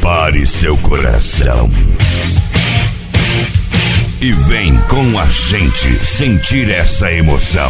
Prepare seu coração e vem com a gente sentir essa emoção.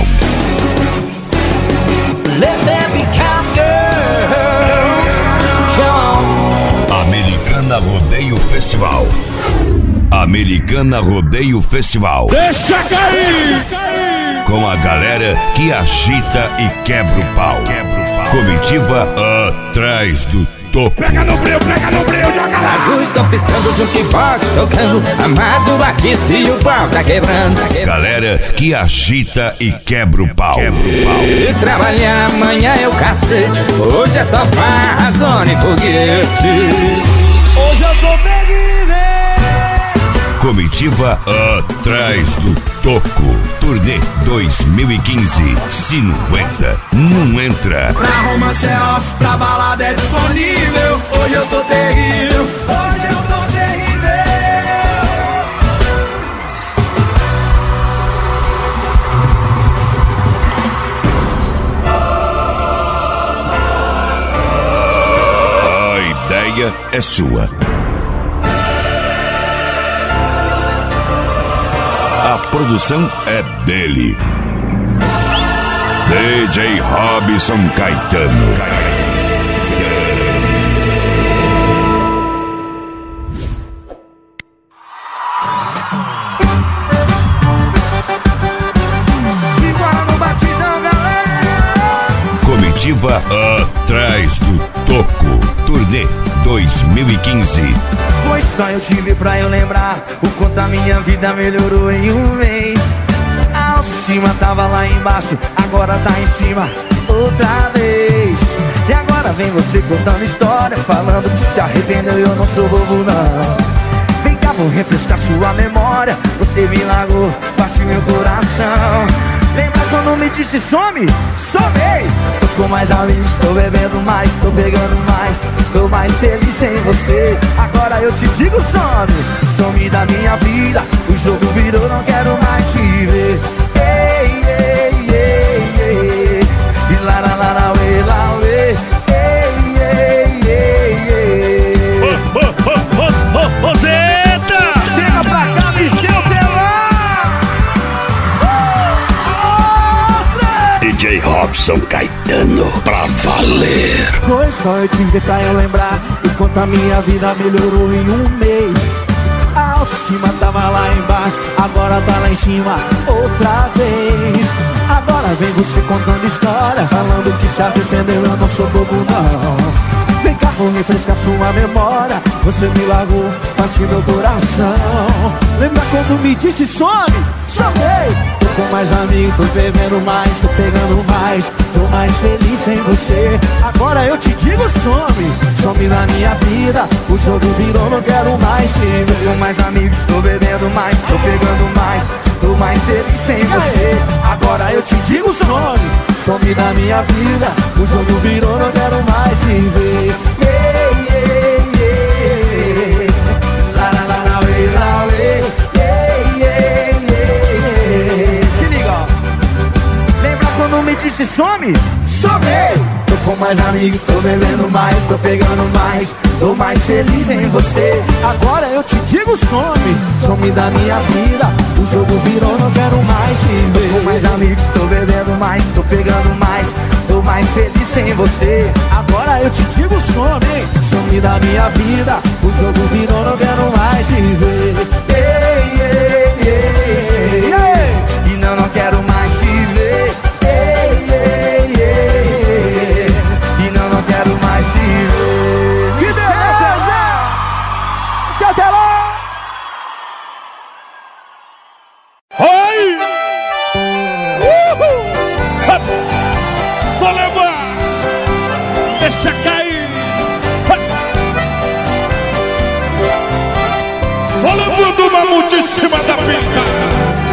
Let there be cowgirls. Come on. Americana Rodeio Festival. Americana Rodeio Festival. Deixa cair! Com a galera que agita e quebra o pau. Comitiva atrás do topo. Pega no breu, joga lá! As luzes estão piscando, o jukebox tocando, Amado Batista e o pau tá quebrando. Galera que agita e quebra o pau. E trabalhar amanhã é o cacete, hoje é só farra, zona e foguete. Hoje eu tô terrível! Comitiva atrás do toco. Turnê 2015. Se não entra, não entra. Pra romance é off, pra balada é disponível. Hoje eu tô terrível, hoje eu tô terrível. A ideia é sua. A produção é dele. DJ Robson Caetano. Igual no batidão, galera. Comitiva atrás do toco. Turnê 2015. Foi só eu tive pra eu lembrar o quanto a minha vida melhorou em um mês. A autoestima tava lá embaixo, agora tá em cima outra vez. E agora vem você contando história, falando que se arrependeu e eu não sou bobo não. Vem cá, vou refrescar sua memória, você me largou, partiu meu coração. Lembra quando me disse some? Somei! Tô com mais amigos, tô bebendo mais, tô pegando mais, tô mais feliz sem você. Agora eu te digo some, some da minha vida. O jogo virou, não quero mais te ver. Ei, ei, ei, ei. E lá, lá, lá, lá, uê, lá, uê. Ei, ei, ei, ei. Ô, Zeta! Chega pra cá, Michel Teló! DJ Robson Caetano, pra valer. Foi só eu te ver pra eu lembrar o quanto a minha vida melhorou em um mês. A autoestima tava lá embaixo, agora tá lá em cima outra vez. Agora vem você contando história, falando que se arrependeu, eu não sou bobo não. Vem cá, vou refrescar sua memória, você me largou, partiu meu coração. Lembra quando me disse some? Somei! Tô com mais amigos, tô bebendo mais, tô pegando mais, tô mais feliz sem você. Agora eu te digo some, some na minha vida. O jogo virou, não quero mais te ver. Tô com mais amigos, tô bebendo mais, tô pegando mais, tô mais feliz sem você. Agora eu te digo some, some na minha vida. O jogo virou, não quero mais te ver. Ei, ei, ei. Lá, lá, lá, lá, uê, lá, uê. Ei, ei, ei. Se liga, ó. Lembra quando me disse some? Somei! Tô com mais amigos, tô bebendo mais, tô pegando mais, tô mais feliz em você. Agora eu te digo some, some da minha vida. O jogo virou, não quero mais te ver. Tô com mais amigos, tô bebendo mais, tô pegando mais, tô mais feliz sem você. Agora eu te digo some, some da minha vida. O jogo virou, não quero mais te ver. Ei, ei, ei, ei. E não quero mais te ver. Ei, ei, ei. E não quero mais te ver. Que beleza! Deixa eu ter lá! Oi! Só levar! Deixa cair! Só levando uma multa em cima da pinta!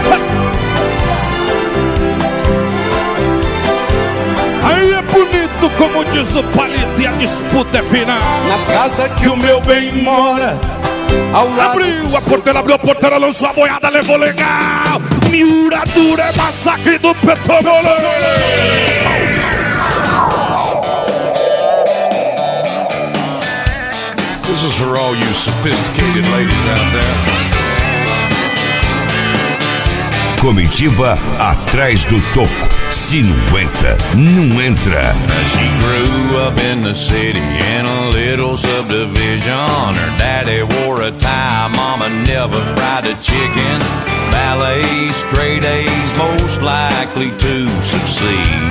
Aí é bonito, como diz o palito, e a disputa é final. Na casa que o meu bem mora, ao lado. Abriu a porteira, lançou a boiada, levou legal. Miuradura é massacre do Petrolão. This is for all you sophisticated ladies out there. Comitiva atrás do toco. Se não entra, não entra. She grew up in the city in a little subdivision. Her daddy wore a tie, mama never fried a chicken. Ballet, straight A's, most likely to succeed.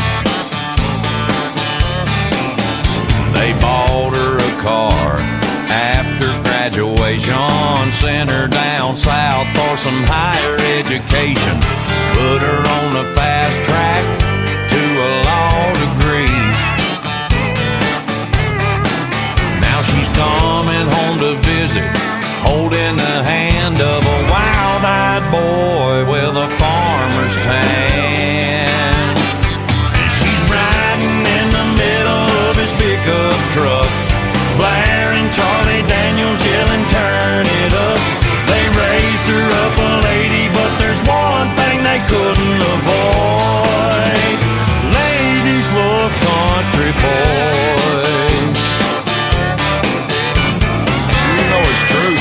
They bought her a car after graduation, sent her down south for some higher education, put her on the fast track to a law degree. Now she's coming home to visit, holding the hand of a wild-eyed boy with a farmer's tan. And she's riding in the middle of his pickup truck, blaring Charlie Daniels, yelling, turn it up. They raised her up a lady, but there's one thing they couldn't avoid. Ladies love country boys. You know it's true.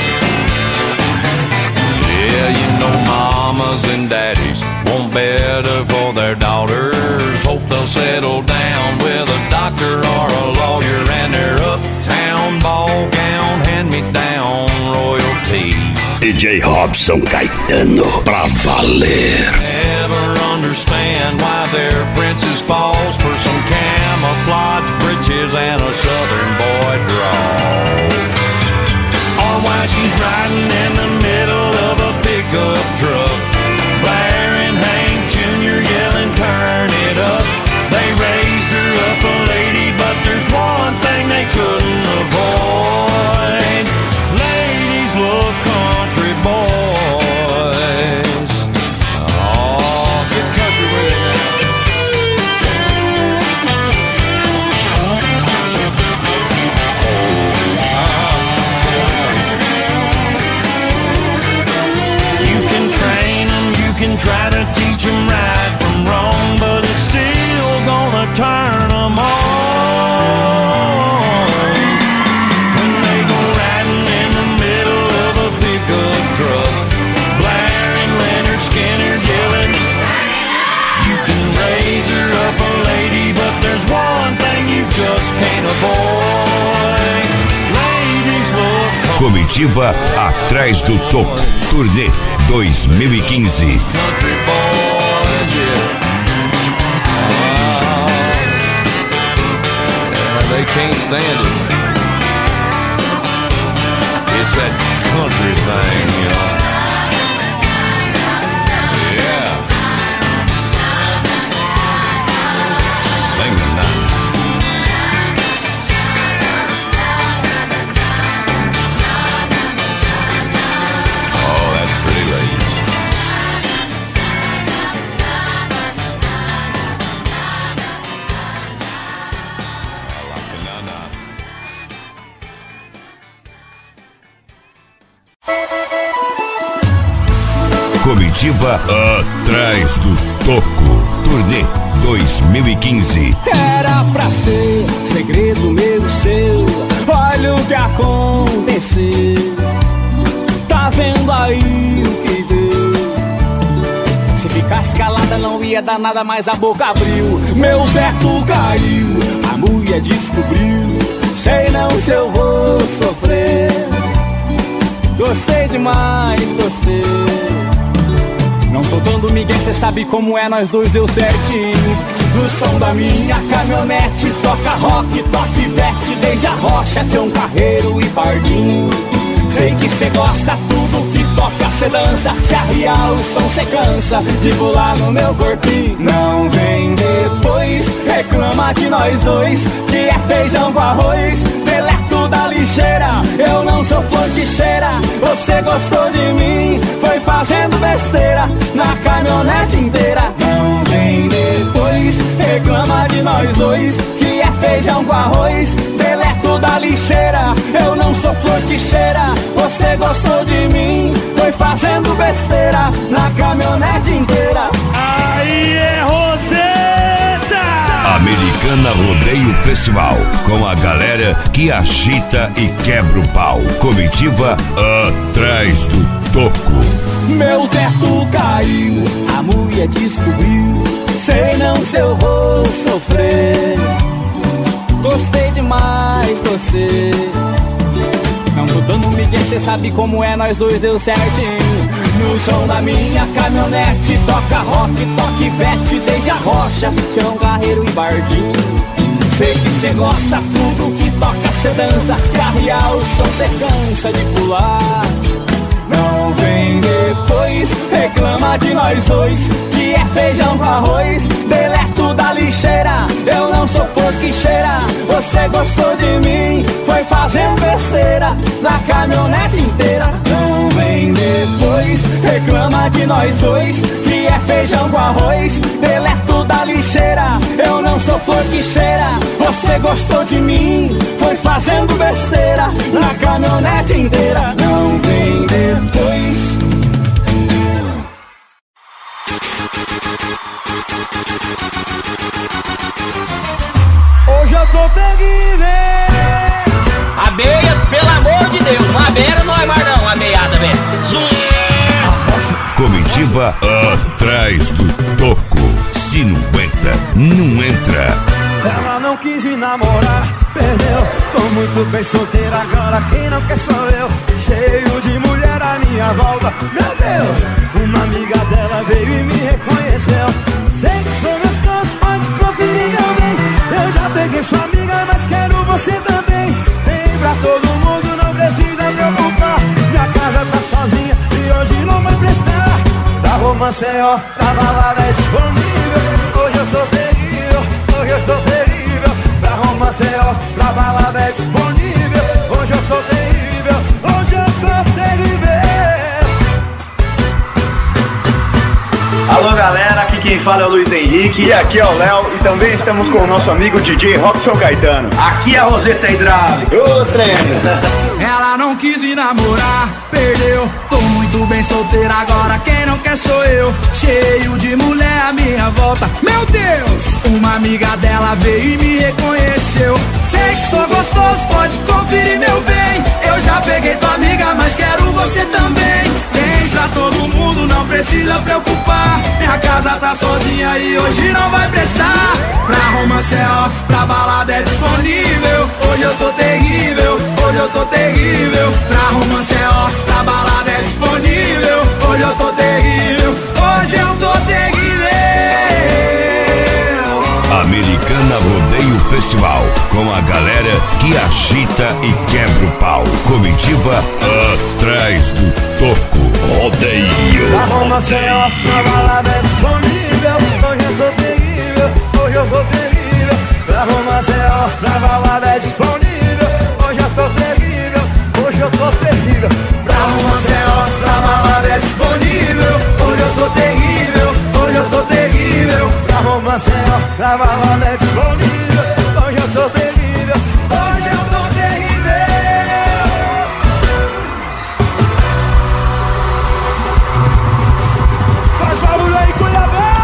Yeah, you know mamas and daddies want better for their daughters. Hope they'll settle down with a doctor or a lawyer, and their uptown ball gown hand-me-down royalty. DJ Robson Caetano, pra valer. Never understand why their princess falls for some camouflage breeches and a southern boy drawl, or why she's riding in the middle of a pickup truck, blaring Hank Jr., yelling, turn it up. They raised her up a lady, but there's one thing they couldn't avoid. Ladies love country boys. Oh, get country with it now. You can train them, you can try to teach them right from wrong, but it's still gonna turn them on. When they go riding in the middle of a pickup truck, blaring Leonard Skinner, yelling, you can raise her up a lady, but there's one thing you just can't avoid. Ladies love Comitiva atrás do toco. Turnê 2015. country boys, yeah. They can't stand it. It's that country thing, you know. Yeah. Sing the night. Oh, that's pretty, ladies. I like the na-na. Comitiva atrás do toco. Turnê 2015. Era pra ser segredo meu e seu. Olha o que aconteceu. Tá vendo aí o que deu? Se ficasse calada não ia dar nada, mas a boca abriu. Meu teto caiu, a mulher descobriu. Sei não se eu vou sofrer. Gostei demais de você. Não tô dando migué, cê sabe como é, nós dois deu certinho. No som da minha caminhonete, toca rock, toca Ivete, desde a Rocha, Tião Carreiro e Pardinho. Sei que cê gosta, tudo que toca cê dança. Se arriar o som cê cansa de pular no meu corpinho. Não vem depois, reclama de nós dois, que é feijão com arroz, deleto da lixeira. Eu não sou flor que cheira, você gostou de mim, foi fazendo besteira na caminhonete inteira. Não vem depois, reclama de nós dois, que é feijão com arroz, deleto da lixeira. Eu não sou flor que cheira, você gostou de mim, foi fazendo besteira na caminhonete inteira. Aí é Roseta! Americana Americana Rodeio Festival, com a galera que agita e quebra o pau. Comitiva Atrás do Toco. Meu teto caiu, a mulher descobriu, sei não se eu vou sofrer. Gostei demais de você, não tô dando migué, cê sabe como é, nós dois deu certinho. No som da minha caminhonete, toca rock, toque vete, desde a rocha, Tião Carreiro e Bardinho. Sei que cê gosta tudo que toca, cê dança, se arriar o som, cê cansa de pular. Não vem depois, reclama de nós dois, que é feijão com arroz, deleto da lixeira. Eu não sou porquicheira, você gostou de mim, foi fazendo besteira na caminhonete inteira. Não vem depois, reclama de nós dois, que é feijão com arroz, deleto da lixeira. Eu não sou porquicheira, você gostou de mim, foi fazendo besteira na caminhonete inteira. Não vem depois. Hoje eu tô terrível. Abelhas, pelo amor de Deus, uma abelha não é mais não, uma abelhada, velho. Comitiva Atrás do Toco. Se não aguenta, não entra. Ela não quis me namorar, perdeu. Tô muito bem solteira agora, quem não quer sou eu. Cheio de mulher à minha volta, meu Deus. Uma amiga dela veio e me reconheceu. Sei que sou gostoso, pode conferir meu bem. Eu já peguei sua amiga, mas quero você também. Tem pra todo mundo, não precisa preocupar. Minha casa tá sozinha e hoje não vai prestar. Pra romance é ó, pra balada é disponível. Hoje eu tô terrível, hoje eu tô terrível. Pra romance é ó, pra balada é disponível. Hoje eu tô terrível, hoje eu tô terrível. Alô galera, aqui quem fala é o Luiz Henrique. E aqui é o Léo. E também estamos com o nosso amigo DJ Robson Caetano. Aqui é a Roseta Hidráulica. Ô treino. Ela não quis me namorar, perdeu. Tô muito bem solteira agora, quem não quer sou eu. Cheio de mulher à minha volta, meu Deus. Uma amiga dela veio e me reconheceu. Sei que sou gostoso, pode conferir meu bem. Eu já peguei tua amiga, mas quero você também. Tem pra todo mundo, não precisa preocupar. Minha casa tá sozinha e hoje não vai prestar. Pra romance é off, pra balada é disponível. Hoje eu tô terrível, hoje eu tô terrível. Pra romance é off, pra balada é disponível. Hoje eu tô terrível, hoje eu tô terrível. Americana Rodeio Festival, com a galera que agita e quebra o pau. Comitiva Atrás do Toco. Rodeio. Pra romance é off, pra balada é disponível. Hoje eu tô terrível, hoje eu tô terrível. Pra romance é off, pra balada é disponível. Hoje eu tô terrível, hoje eu tô terrível. Pra romance é off, pra balada é disponível. Hoje eu tô terrível, hoje eu tô terrível. Pra romance é off, pra balada é disponível. Hoje eu tô terrível, hoje eu tô terrível. Faz barulho aí, Cuiabá!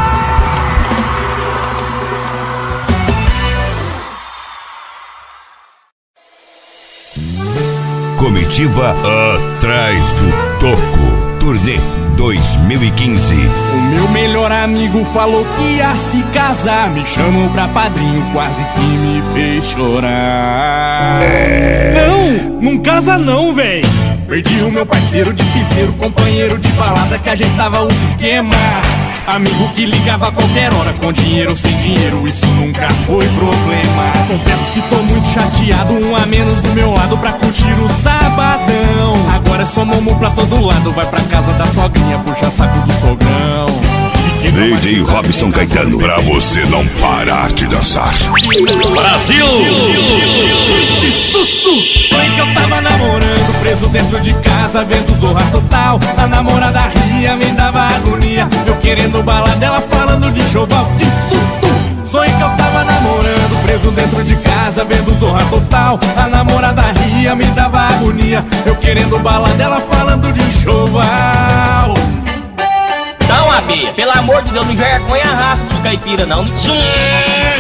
Comitiva Atrás do Toco. Turnê 2015. O meu melhor amigo falou que ia se casar. Me chamou pra padrinho, quase que me fez chorar. Não casa não, véi. Perdi o meu parceiro de piseiro, companheiro de balada que ajeitava os esquemas. Amigo que ligava a qualquer hora, com dinheiro ou sem dinheiro, isso nunca foi problema. Confesso que tô muito chateado, um a menos do meu lado pra curtir o sabadão. Agora é só momo pra todo lado, vai pra casa da sogrinha, puxa saco do sogrão. DJ Robson Caetano, pra você não parar de dançar. Brasil! Que susto! Sonhei que eu tava namorando, preso dentro de casa, vendo Zorra Total. A namorada ria, me dava agonia, eu querendo bala dela, falando de enxoval. Que susto! Sonhei que eu tava namorando, preso dentro de casa, vendo Zorra Total. A namorada ria, me dava agonia, eu querendo bala dela, falando de enxoval. Então, abelha, pelo amor de Deus, não vergonha a raça dos caipiras, não.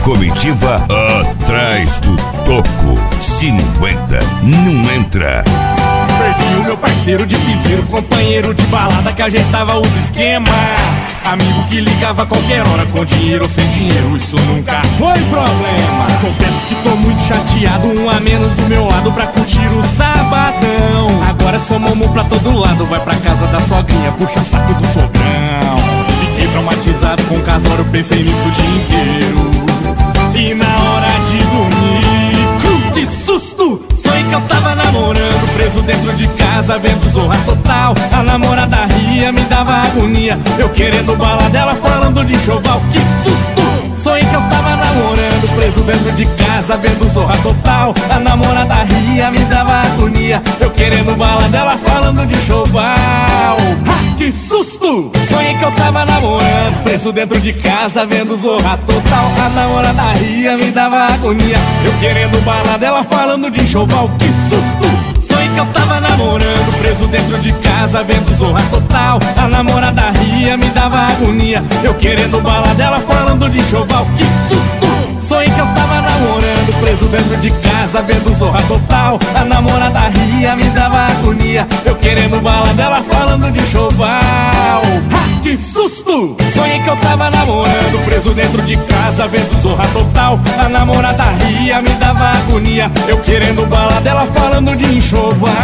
Comitiva atrás do toco. Se não entra, não entra. Perdi o meu parceiro de piseiro, companheiro de balada que ajeitava os esquemas. Amigo que ligava a qualquer hora com dinheiro ou sem dinheiro, isso nunca foi problema. Confesso que tô muito chateado, um a menos do meu lado pra curtir o sabadão. Agora é só mamão pra todo lado, vai pra casa da sogrinha, puxa saco do sogrão. Fiquei traumatizado com o casório, pensei nisso o dia inteiro. E na hora de dormir, que susto! Sonhei que eu tava namorando, preso dentro de casa, vendo Zorra Total. A namorada ria, me dava agonia, eu querendo bala dela, falando de enxoval. Que susto! Sonhei que eu tava namorando, preso dentro de casa, vendo Zorra Total. A namorada ria, me dava agonia, eu querendo bala dela, falando de enxoval. Que susto! Sonhei que eu tava namorando, preso dentro de casa, vendo Zorra Total. A namorada ria, me dava agonia, eu querendo bala dela, falando de enxoval. Que susto! Sonhei que eu tava namorando, preso dentro de casa, vendo Zorra Total. A namorada ria, me dava agonia, eu querendo bala dela, falando de enxoval. Que susto! Sonhei que eu tava namorando, preso dentro de casa, vendo Zorra Total. A namorada ria, me dava agonia, eu querendo bala dela, falando de enxoval. Que susto! Sonhei que eu tava namorando, preso dentro de casa, vendo Zorra Total. A namorada ria, me dava agonia, eu querendo bala dela, falando de enxoval.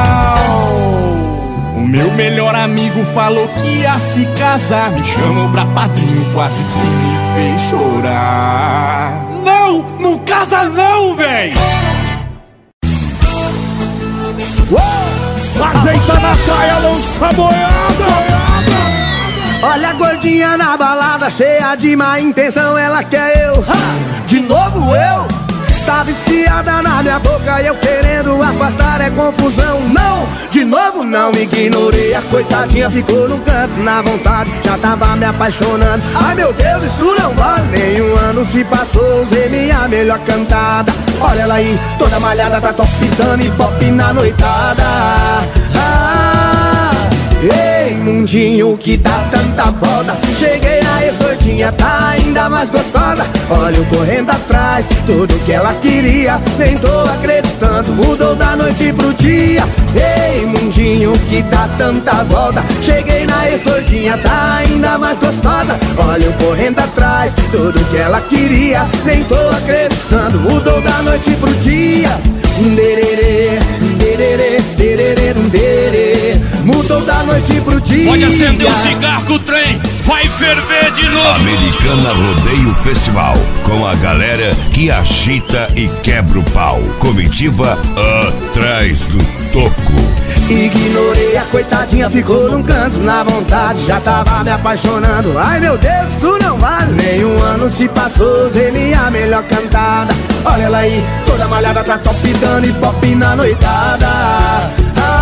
O meu melhor amigo falou que ia se casar, me chamou pra padrinho, quase que me fez chorar. Não, não casa não, véi! Ajeita na saia, lança boiada. Olha a gordinha na balada, cheia de má intenção, ela quer eu. De novo eu? Tá viciada na minha boca e eu querendo afastar, é confusão. Não, de novo não, me ignorei. A coitadinha ficou no canto, na vontade, já tava me apaixonando. Ai meu Deus, isso não vale, nem um ano se passou, usei minha melhor cantada. Olha ela aí, toda malhada, tá topitando e pop na noitada. Ei, mundinho que dá tanta volta, cheguei na ex-gordinha, tá ainda mais gostosa. Olha eu correndo atrás, tudo que ela queria, nem tô acreditando, mudou da noite pro dia. Ei, mundinho que dá tanta volta, cheguei na ex-gordinha, tá ainda mais gostosa. Olha eu correndo atrás, tudo que ela queria, nem tô acreditando, mudou da noite pro dia. Dererê, dererê, dererê, dererê, mudou da noite pro dia. Pode acender o cigarro que o trem vai ferver de novo. Americana Rodeio Festival, com a galera que agita e quebra o pau. Comitiva atrás do toco. Ignorei, a coitadinha ficou num canto, na vontade, já tava me apaixonando. Ai meu Deus, isso não vale, nem um ano se passou, usei minha melhor cantada. Olha ela aí, toda malhada, tá topidando e pop na noitada.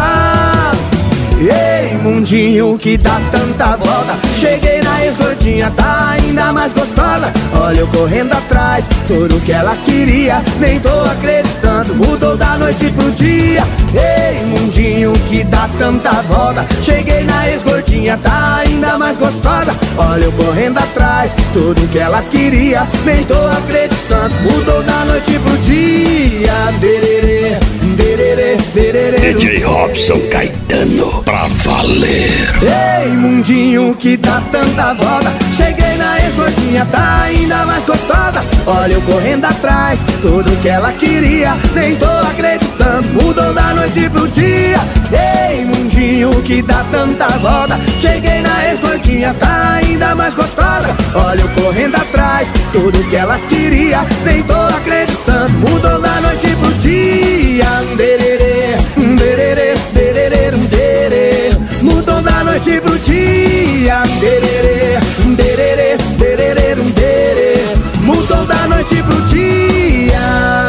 Ei, mundinho que dá tanta volta, cheguei na ex-gordinha, tá ainda mais gostosa. Olha eu correndo atrás, tudo que ela queria, nem tô acreditando, mudou da noite pro dia. Ei, mundinho que dá tanta volta, cheguei na ex-gordinha, tá ainda mais gostosa. Olha eu correndo atrás, tudo que ela queria, nem tô acreditando, mudou da noite pro dia. Dererê, dererê, dererê, DJ Robson Caetano, pra valer. Ei, mundinho que dá tanta volta, cheguei na ex-gordinha, tá ainda mais gostosa. Olha eu correndo atrás, tudo que ela queria, nem tô acreditando, mudou da noite pro dia. Ei, mundinho que dá tanta volta, cheguei na ex-gordinha, tá ainda mais gostosa. Olha eu correndo atrás, tudo que ela queria, nem tô acreditando, mudou da noite pro dia. Dererê, dererê, dererê, dererê, mudou da noite pro dia. Dererê, dererê, dererê, dererê, mudou da noite pro dia.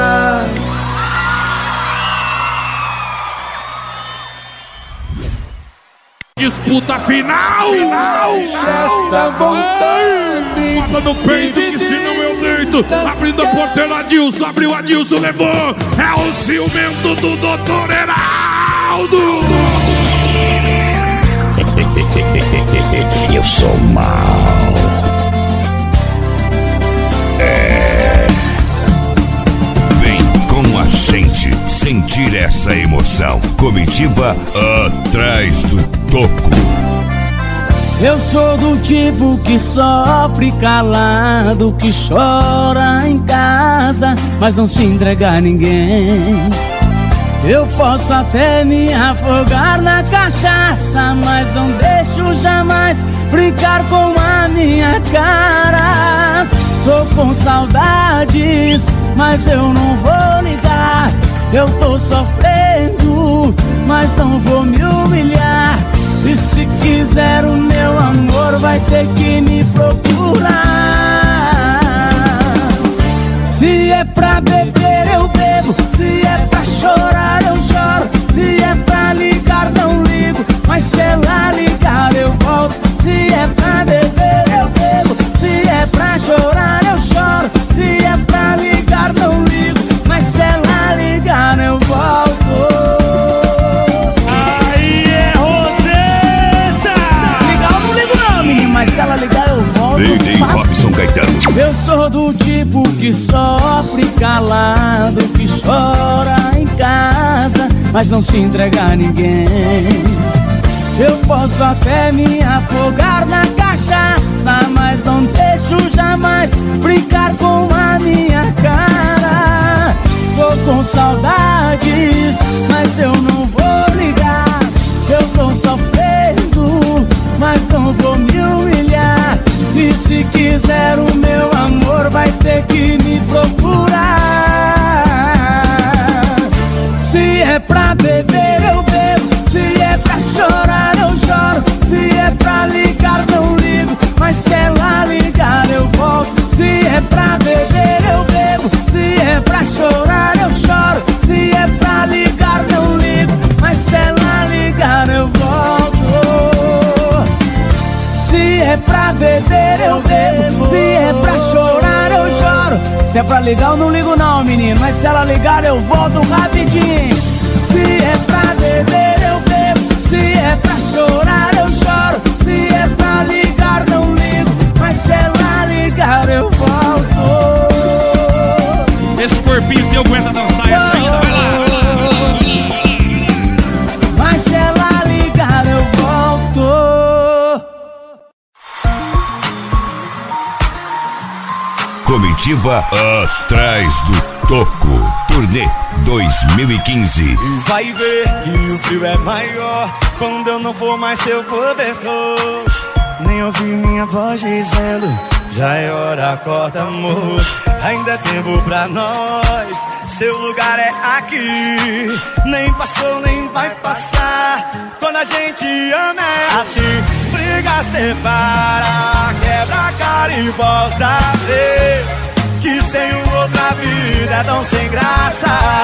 Disputa final! Está voltando. Bota no peito que se não eu deito. Abrindo a porteira, Adilson, abriu, Adilson, levou. É o ciumento do Dr. Heraldo. Eu sou mal. É. sentir essa emoção. Comitiva Atrás do Toco. Eu sou do tipo que sofre calado, que chora em casa, mas não se entrega a ninguém. Eu posso até me afogar na cachaça, mas não deixo jamais brincar com a minha cara. Tô com saudades, mas eu não vou ligar. Eu tô sofrendo, mas não vou me humilhar. E se quiser o meu amor, vai ter que me procurar. Se é pra beber, eu bebo. Se é pra chorar, eu choro. Se é pra ligar, não ligo. Mas se ela ligar, eu volto. Se é pra beber, eu bebo. Se é pra chorar, eu choro. Se é pra ligar, não ligo. Mas se ela ligar, eu volto. Mas se ela ligar eu volto. DJ Robson Caetano. Eu sou do tipo que sofre calado, que chora em casa, mas não se entrega a ninguém. Eu posso até me afogar na cachaça, mas não deixo jamais brincar com a minha cara. Tô com saudades, mas eu não vou ligar. Eu tô sofrendo, mas não vou me humilhar. E se quiser o meu amor, vai ter que me procurar. Se é pra beber, eu bebo. Se é pra chorar, eu choro. Se é pra ligar, não ligo. Mas se ela ligar, eu volto. Se é pra beber, eu bebo. Se é pra chorar, eu choro. Se é pra ligar, não ligo. Mas se ela ligar, eu volto. Se é pra beber, eu bebo. Se é pra chorar, eu choro. Se é pra ligar, eu não ligo não, menino. Mas se ela ligar, eu volto rapidinho. Se é pra beber, eu bebo. Se é pra chorar, eu choro. Se é pra ligar, não ligo. Mas se ela ligar, eu volto. Esse corpinho teu aguenta dançar essa ainda? Vai lá, vai lá, vai lá. Mas se ela ligar, eu volto. Comitiva Atrás do Toco. Turnê 2015. E vai ver que o frio é maior quando eu não for mais seu cobertor. Nem ouvir minha voz dizendo: já é hora, acorda, amor. Ainda é tempo pra nós, seu lugar é aqui. Nem passou, nem vai passar. Quando a gente ama é assim. Briga, separa, quebra a cara e volta a ver que sem outra vida é tão sem graça.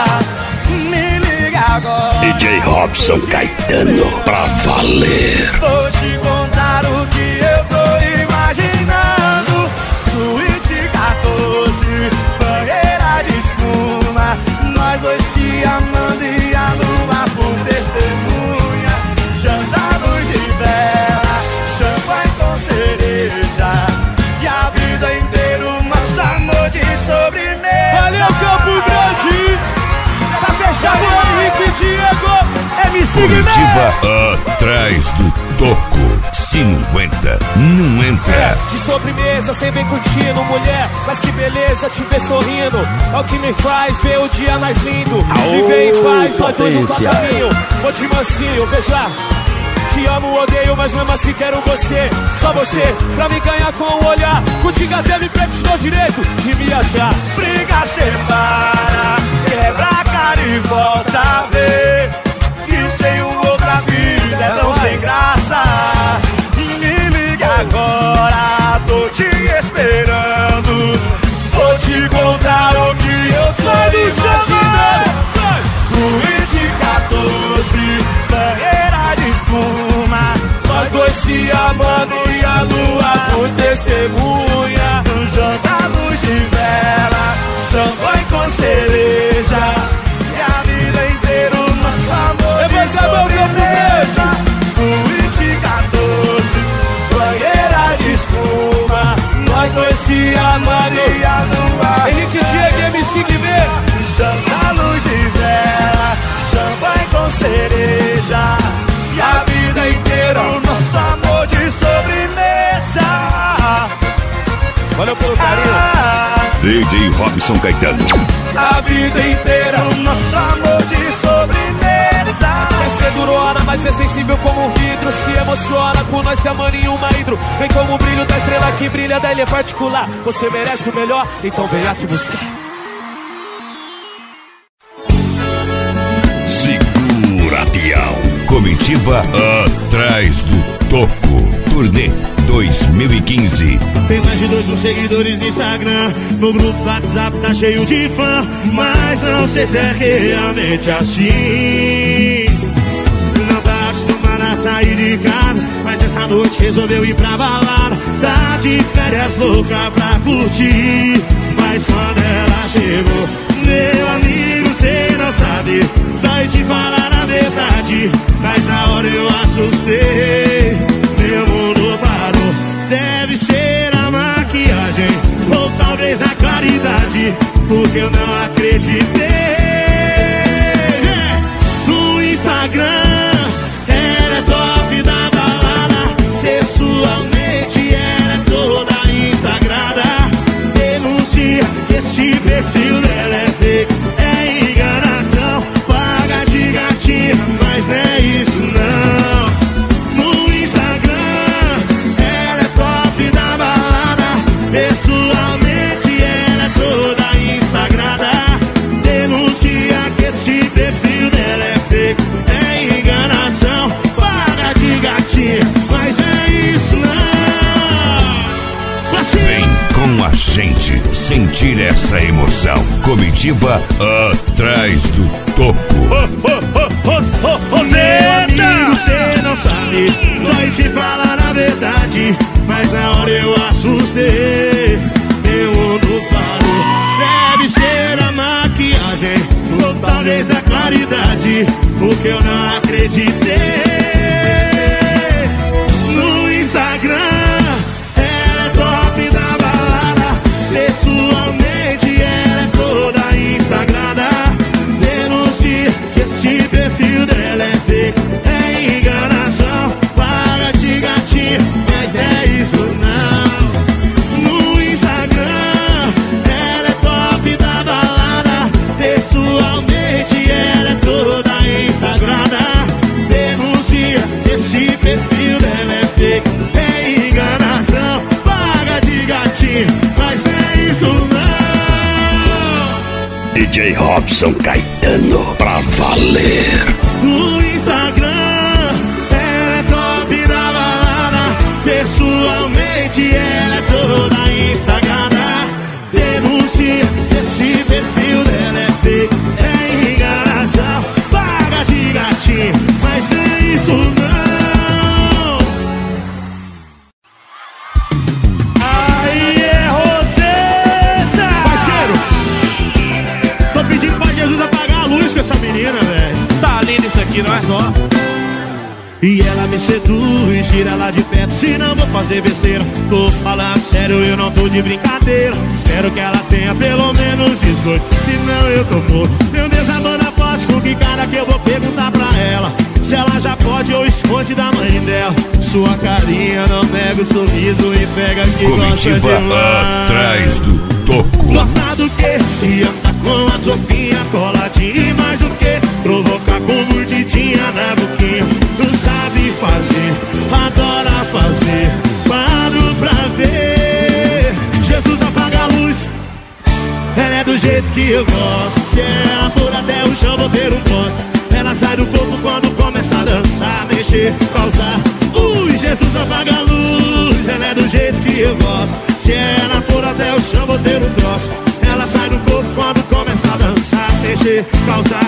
Me liga agora, DJ Robson Caetano, pra valer. vou te contar o que eu tô imaginando. Suíte 14, banheira de espuma, nós dois se amando e a lua por testemunha. Janta luz de vela, champanhe com cereja, e a vida inteira o nosso amor de sobremesa. Valeu, Campo Grande! Pra fechar o Henrique Diego, MC Comitiva Atrás do Toco. Se não aguenta, não entra. De sobremesa, sem bem curtindo, mulher. Mas que beleza te ver sorrindo. É o que me faz ver o dia mais lindo. Viver em paz, nós dois no caminho. Vou de mansinho, beijar. Te amo, odeio, mas mesmo assim quero você. Só você, pra me ganhar com o olhar. Contigo até me dou direito de me achar. Briga, separa, quebra a cara e volta a ver que sem outra vida é tão sem graça. Me liga agora, tô te esperando. Vou te contar o que eu sou imaginando. Suíte 14, banheira de espuma, nós dois se amando e a lua por testemunha. Janta luz de vela, champanhe com cereja, e a vida Robson Caetano. A vida inteira o nosso amor de sobremesa. Quer ser durona, mas é sensível como um vidro. Se emociona com nós se amando em uma hidro. Vem como o brilho da estrela que brilha, da ilha particular. Você merece o melhor, então vem aqui buscar. Segura, Tião. Comitiva Atrás do Toco. Turnê 2015. Tem mais de 2 mil seguidores no Instagram. No grupo do WhatsApp tá cheio de fã. Mas não sei se é realmente assim. Não tá acostumada a sair de casa, mas essa noite resolveu ir pra balada. Tá de férias louca pra curtir. Mas quando ela chegou, meu amigo, cê não sabe. Vai te falar a verdade, mas na hora eu assustei. Meu mundo parou. Deve ser a maquiagem ou talvez a claridade, porque eu não acreditei. No Instagram ela é top da balada, pessoalmente ela é toda instagrada. Denuncia que esse perfil dela é fake, é enganação, paga de gatinha, mas não é isso não. Pessoalmente ela é toda instagrada. Denuncia que esse perfil dela é fake, é enganação, paga de gatinha, mas é isso não. Vem com a gente sentir essa emoção. Comitiva Atrás do Toco. Meu amigo, cê não sabe. Vai te falar a verdade, mas na hora eu assustei. Meu mundo parou. Deve ser a maquiagem ou talvez a claridade, porque eu não acreditei. No Instagram ela é top da balada, pessoalmente ela é toda instagrada. Denuncia que esse perfil dela é fake, é enganação, paga de gatinha, mas é isso não. No Instagram ela é top da balada, pessoalmente ela é toda instagrada. Denuncia esse perfil dela é fake, é enganação, paga de gatinha, mas não é isso não. DJ Robson Caetano, pra valer. No Instagram ela é top da balada, pessoalmente ela é toda instagrada. Denuncia esse perfil dela é fake, é enganação, paga de gatinho, mas não é isso não. Aí é Roseta! Parceiro, tô pedindo pra Jesus apagar a luz com essa menina, velho. Tá lindo isso aqui, não é? Só. E ela me seduz, tira ela de perto, senão vou fazer besteira. Tô falando sério, eu não tô de brincadeira. Espero que ela tenha pelo menos 18, senão eu tô morto. Meu Deus, a banda forte, com que cara que eu vou perguntar pra ela se ela já pode ou esconde da mãe dela. Sua carinha não pega o sorriso e pega que Comitiva gosta demais. Atrás do Toco. Gosta do que? E anda com a sopinha coladinha. E mais o que? Provocar com mordidinha na boquinha. Não sabe fazer, adora fazer. Paro pra ver. Jesus apaga a luz. Ela é do jeito que eu gosto. Se ela for até o chão, vou ter um posse. Ela sai do corpo quando começa a dançar, mexer, causar. Jesus apaga a luz. Ela é do jeito que eu gosto. Se ela for até o chão, vou ter um troço. Ela sai do corpo quando começa a dançar, mexer, causar.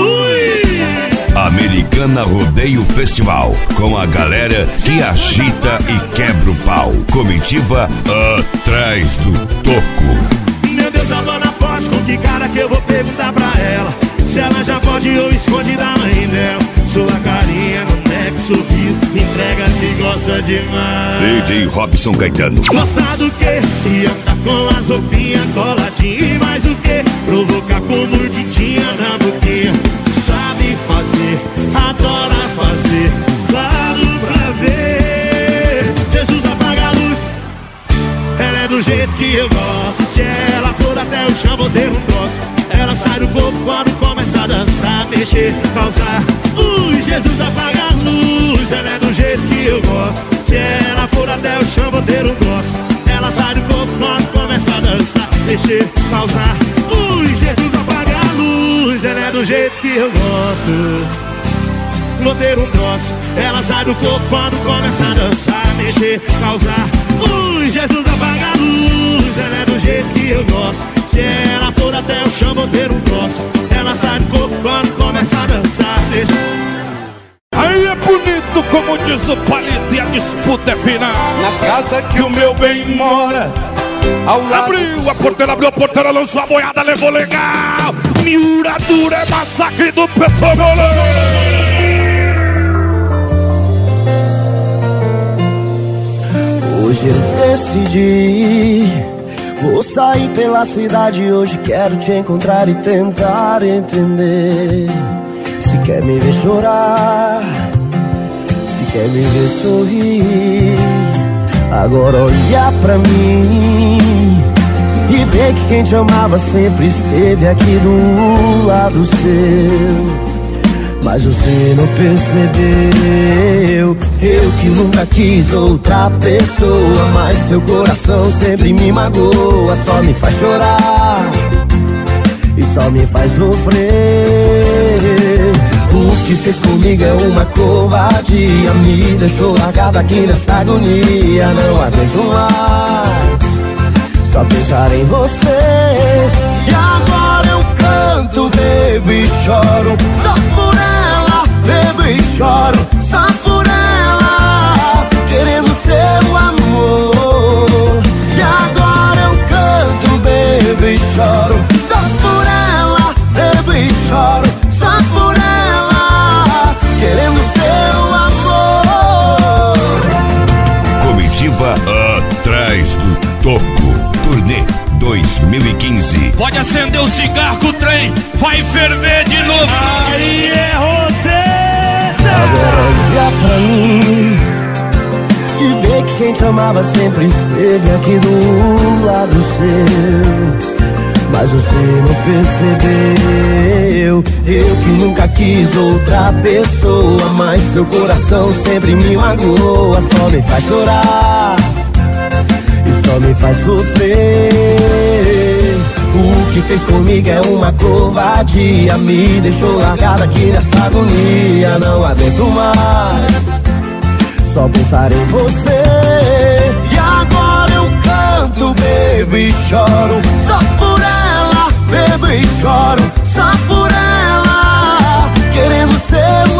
Americana Rodeio Festival, com a galera que agita e quebra o pau. Comitiva Atrás do Toco. Meu Deus, a dona forte, com que cara que eu vou perguntar pra ela se ela já pode ou esconde da mãe dela. Sua carinha no neck, sorriso, entrega que gosta demais. DJ Robson Caetano. Gosta do que? E anda com as roupinhas coladinhas. E mais o que? Provocar com mordidinha na boquinha. Sabe fazer, adora fazer. Claro pra ver. Jesus apaga a luz. Ela é do jeito que eu gosto. Se ela for até o mexer, causar. Jesus apaga a luz, ela é do jeito que eu gosto. Se ela for até o chão, vou ter um gosto. Ela sai do corpo quando começa a dançar, mexer, causar. Jesus apaga a luz, ela é do jeito que eu gosto. Vou ter um troço. Ela sai do corpo quando começa a dançar, mexer, causar. Jesus apaga a luz, ela é do jeito que eu gosto. Se ela for até o chão, vou ter um troço. Ela sai do corpo quando começa a dançar, mexer. Aí é bonito, como diz o palito, e a disputa é final. Na casa que o meu bem mora, abriu a porteira, lançou a boiada, levou legal. Miuradura é massacre do Petrolão. Hoje eu decidi, vou sair pela cidade hoje. Quero te encontrar e tentar entender. Se quer me ver chorar, se quer me ver sorrir, agora olha pra mim e vê que quem te amava sempre esteve aqui do lado seu. Mas você não percebeu, eu que nunca quis outra pessoa. Mas seu coração sempre me magoa, só me faz chorar e só me faz sofrer. O que fez comigo é uma covardia, me deixou largado aqui nessa agonia. Não aguento mais só pensar em você. E agora eu canto, bebo e choro, só por ela, bebo e choro, só por ela, querendo seu amor. E agora eu canto, bebo e choro, só por ela, bebo e choro, só por ela, querendo seu amor. Comitiva Atrás do Toco, turnê 2015. Pode acender o cigarro que o trem vai ferver de novo. Aí é você. Agora olha pra mim e vê que quem te amava sempre esteve aqui do lado seu. Mas você não percebeu, eu que nunca quis outra pessoa. Mas seu coração sempre me magoa, só me faz chorar e só me faz sofrer. O que fez comigo é uma covardia, me deixou largado aqui nessa agonia. Não aguento mais só pensar em você. E agora eu canto, bebo e choro, só por ela, bebo e choro, só por ela, querendo seu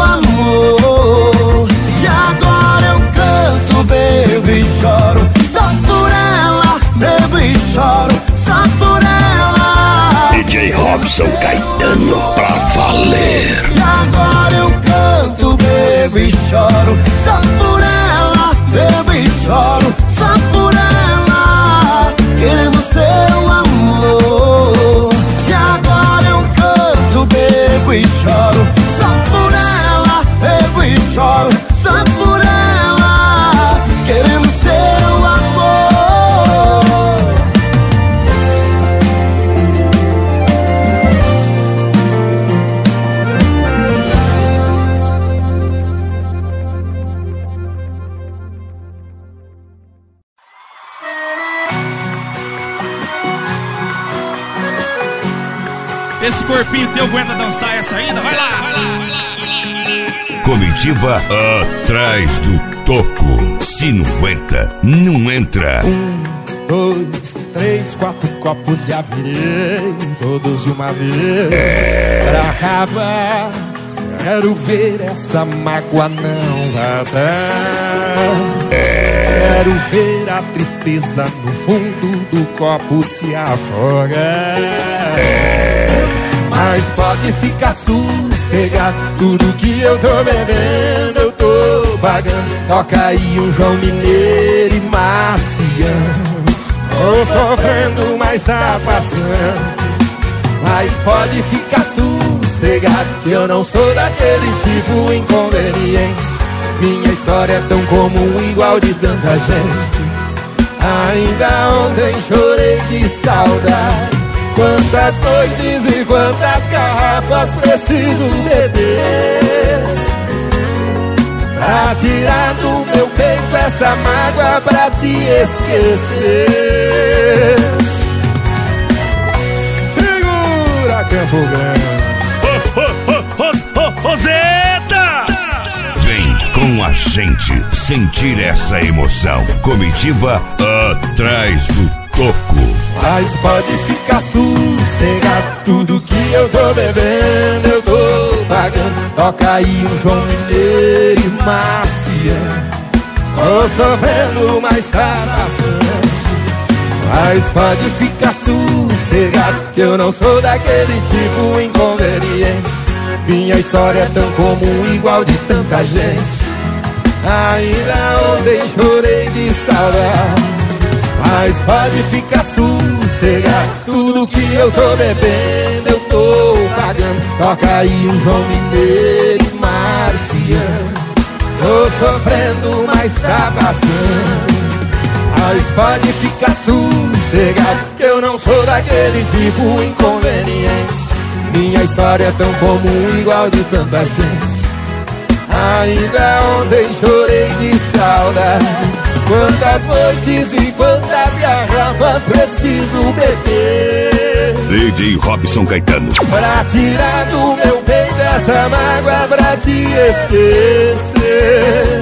amor. E agora eu canto, bebo e choro, só por ela, bebo e choro, só por ela. DJ Robson Caetano, pra valer. E agora eu canto, bebo e choro, só por ela, bebo e choro, só por ela, querendo seu amor. E agora eu canto, bebo e choro, só por ela, bebo e choro, só por ela, querendo seu amor. Esse corpinho teu aguenta dançar essa ainda? Vai lá, vai lá, vai lá, vai lá, vai lá. Comitiva Atrás do Toco. Se não aguenta, não entra. 1, 2, 3, 4 copos já virei, todos de uma vez. Pra acabar, quero ver essa mágoa não vazar. Quero ver a tristeza no fundo do copo se afogar. Mas pode ficar sossegado, tudo que eu tô bebendo eu tô pagando. Toca aí um João Mineiro e Marciano. Tô sofrendo, mas tá passando. Mas pode ficar sossegado, que eu não sou daquele tipo inconveniente. Minha história é tão comum, igual de tanta gente. Ainda ontem chorei de saudade, Quantas noites e quantas garrafas preciso beber pra tirar do meu peito essa mágoa pra te esquecer. Segura, Campo Grande. Roseta! Vem com a gente sentir essa emoção. Comitiva Atrás do Toco. Mas pode ficar sossegado, tudo que eu tô bebendo eu tô pagando. Toca aí um João Mineiro e Marciano. Tô sofrendo, mas tá passando. Mas pode ficar sossegado, que eu não sou daquele tipo inconveniente. Minha história é tão comum, igual de tanta gente. Ainda ontem chorei de saudade. Mas pode ficar sossegado, tudo que eu tô bebendo eu tô pagando. Toca aí um João Mineiro e Marciano. Tô sofrendo, mas tá passando. Mas pode ficar sossegado, que eu não sou daquele tipo inconveniente. Minha história é tão comum, igual de tanta gente. Ainda ontem chorei de saudade. Quantas noites e quantas garrafas preciso beber DJ Robson Caetano. pra tirar do meu peito essa mágoa pra te esquecer.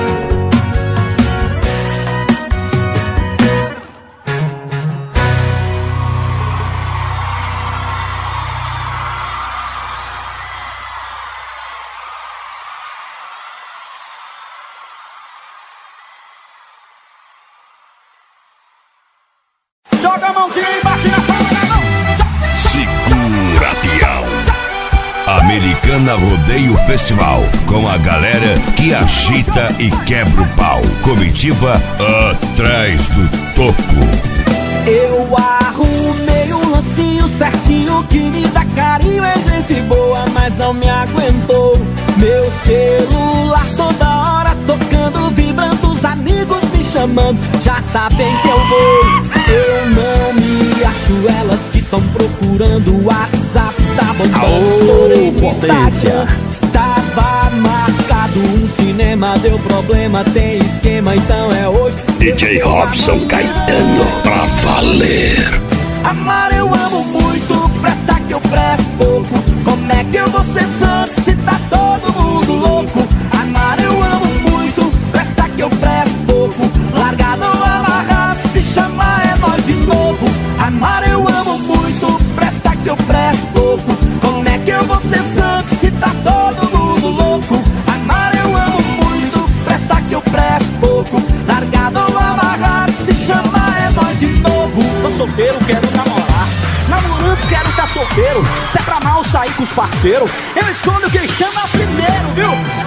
Joga a mãozinha e bate na palma da mão. Segura, peão. Americana Rodeio Festival, com a galera que agita e quebra o pau. Comitiva Atrás do Toco. Eu arrumei um lancinho certinho que me dá carinho, é gente boa, mas não me aguentou. Meu celular toda hora tocando, vibrando, os amigos me chamando, já sabem que eu vou. Eu não me acho, elas que estão procurando o WhatsApp, tá bombando, estourei no Instagram. Tava marcado um cinema, deu problema, tem esquema, então é hoje. DJ Robson Caetano, pra valer. Amar eu amo muito, prestar que eu presto pouco. Como é que eu vou ser santo se tá todo mundo louco? Amar eu amo muito, prestar que eu presto pouco. Largado ou amarrado, se chamar é nós de novo. Amar eu amo muito, prestar que eu presto pouco. Como é que eu vou ser santo se tá todo mundo louco? Amar eu amo muito, prestar que eu presto pouco. Largado ou amarrado, se chamar é nós de novo. Tô solteiro, quero namorar. Namorando, quero tá solteiro. Se é pra mal sair com os parceiros, eu escolho quem chama primeiro, viu?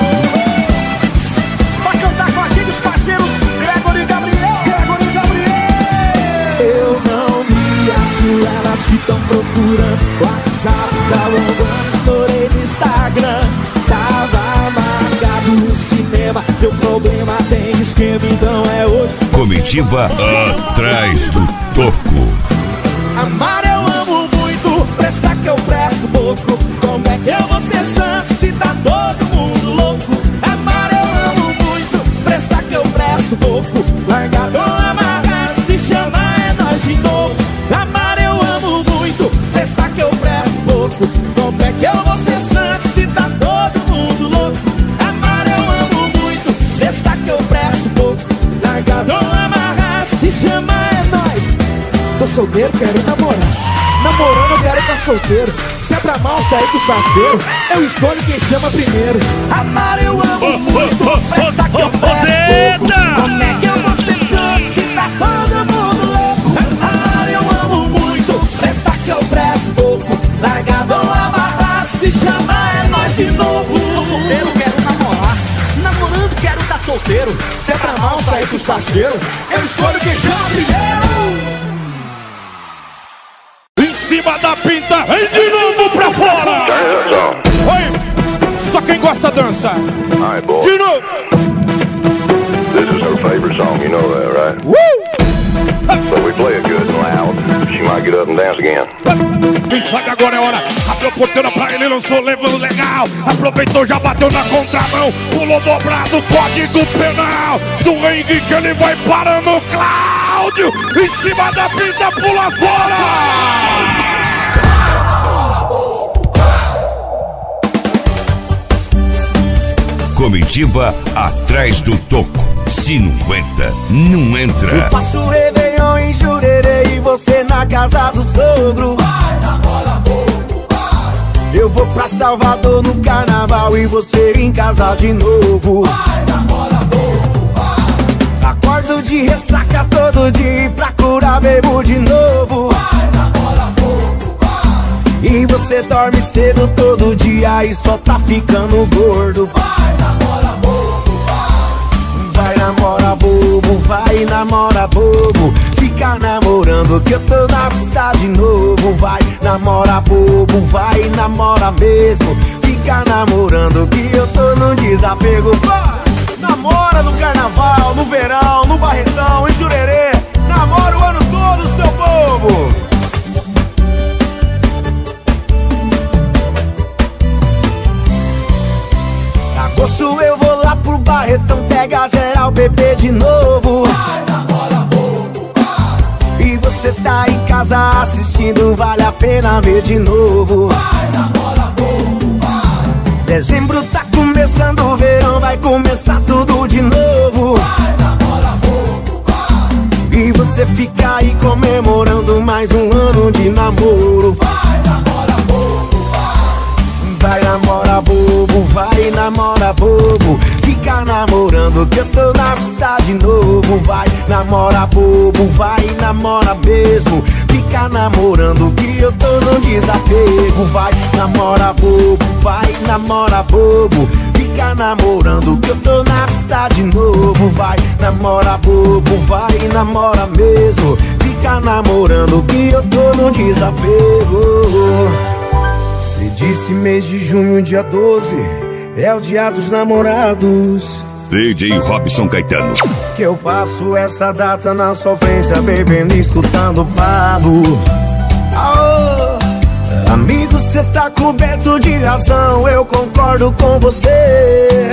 Vai cantar com a gente os parceiros Gregory e Gabriel. Gregory e Gabriel. Eu não me acho, elas que estão procurando WhatsApp, tá bombando, estourei no Instagram. Tava marcado no cinema, teu problema tem esquema, então é hoje. Comitiva Atrás do Toco. Amar eu amo muito, prestar que eu presto pouco. Como é que eu vou ser santo se tá todo mundo louco? Amar eu amo muito, prestar que eu presto pouco. Largado ou amarrado, se chamar é nós de novo. Amar eu amo muito, prestar que eu presto pouco. Como é que eu vou ser santo se tá todo mundo louco? Amar eu amo muito, prestar que eu presto pouco. Largado ou amarrado, se chamar é nós. Tô solteiro, quero namorar. Namorando, eu quero tá solteiro. Se é pra mal sair com os parceiros, eu escolho quem chama primeiro. Amar eu amo muito, prestar que eu presto pouco. Como é que eu vou ser santo se tá todo mundo louco? Amar eu amo muito, prestar que eu presto pouco. Largado ou amarrado, se chamar é nós de novo. Tô solteiro, quero namorar. Namorando, quero tá solteiro. Se é pra mal sair com os parceiros, eu escolho quem chama primeiro. Em cima da pinta, vem de novo pra fora! Oi! Só quem gosta dança! De novo! This is her favorite song, you know that, right? So we play it good and loud. She might get up and dance again. Quem sabe agora é hora. Abriu a porteira pra ele, lançou levando legal. Aproveitou, já bateu na contramão. Pulou dobrado, código penal. Do ringue que ele vai parando o Cláudio. Em cima da pista, pula fora. Comitiva atrás do toco. Se não aguenta, não entra. Eu passo o Réveillon em Jurerê e você na casa do sogro. Vai, namora, bobo, vai. Eu vou pra Salvador no carnaval e você em casa de novo. Vai, namora, bobo, vai. Acordo de ressaca todo dia e pra curar bebo de novo. Vai, namora, bobo, vai. E você dorme cedo todo dia e só tá ficando gordo. Vai, namora, bobo, vai. Vai, namora, bobo, vai, namora, bobo. Fica namorando que eu tô na pista de novo. Vai, namora, bobo, vai, namora mesmo. Fica namorando que eu tô no desapego. Vai, namora no carnaval, no verão, no Barretão, em Jurerê. Namora o ano todo, seu bobo. Agosto eu vou lá pro Barretão, pega geral, bebê de novo. Vai, namora, bobo, vai. E você tá em casa assistindo, vale a pena ver de novo. Vai, namora, bobo, vai. Dezembro tá começando o verão, vai começar tudo de novo. Vai, namora, bobo, vai. E você fica aí comemorando mais um ano de namoro. Vai, namora, bobo, vai. Vai, namora, bobo, vai, namora, bobo. Fica namorando que eu tô na pista de novo. Vai, namora, bobo, vai, namora mesmo. Fica namorando que eu tô no desapego. Vai, namora, bobo, vai, namora, bobo. Fica namorando que eu tô na pista de novo. Vai, namora, bobo, vai, namora mesmo. Fica namorando que eu tô no desapego. Cê disse mês de junho, dia 12, é o dia dos namorados. DJ Robson Caetano. Que eu passo essa data na sofrência, bebendo e escutando Pablo. Oh, amigo, cê tá coberto de razão, eu concordo com você.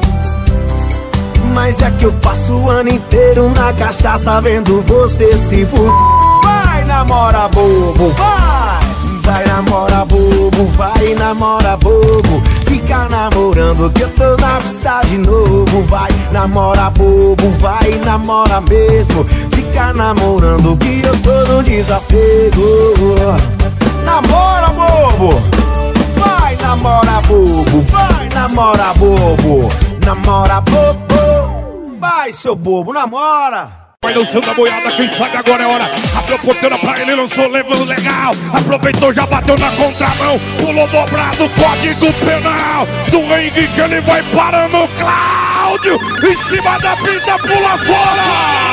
Mas é que eu passo o ano inteiro na cachaça vendo você se fuder. Vai, namora, bobo, vai! Vai, namora, bobo, vai, namora, bobo. Fica namorando que eu tô na pista de novo. Vai, namora, bobo, vai, namora mesmo. Fica namorando que eu tô no desapego. Namora, bobo, vai, namora, bobo, vai, namora, bobo. Namora, bobo, vai, seu bobo, namora. Vai lançando a boiada, quem sabe agora é hora. Abriu a porteira pra ele, lançou levando legal. Aproveitou, já bateu na contramão. Pulou dobrado, código penal. Do ringue que ele vai parando o Cláudio. Em cima da pista, pula fora.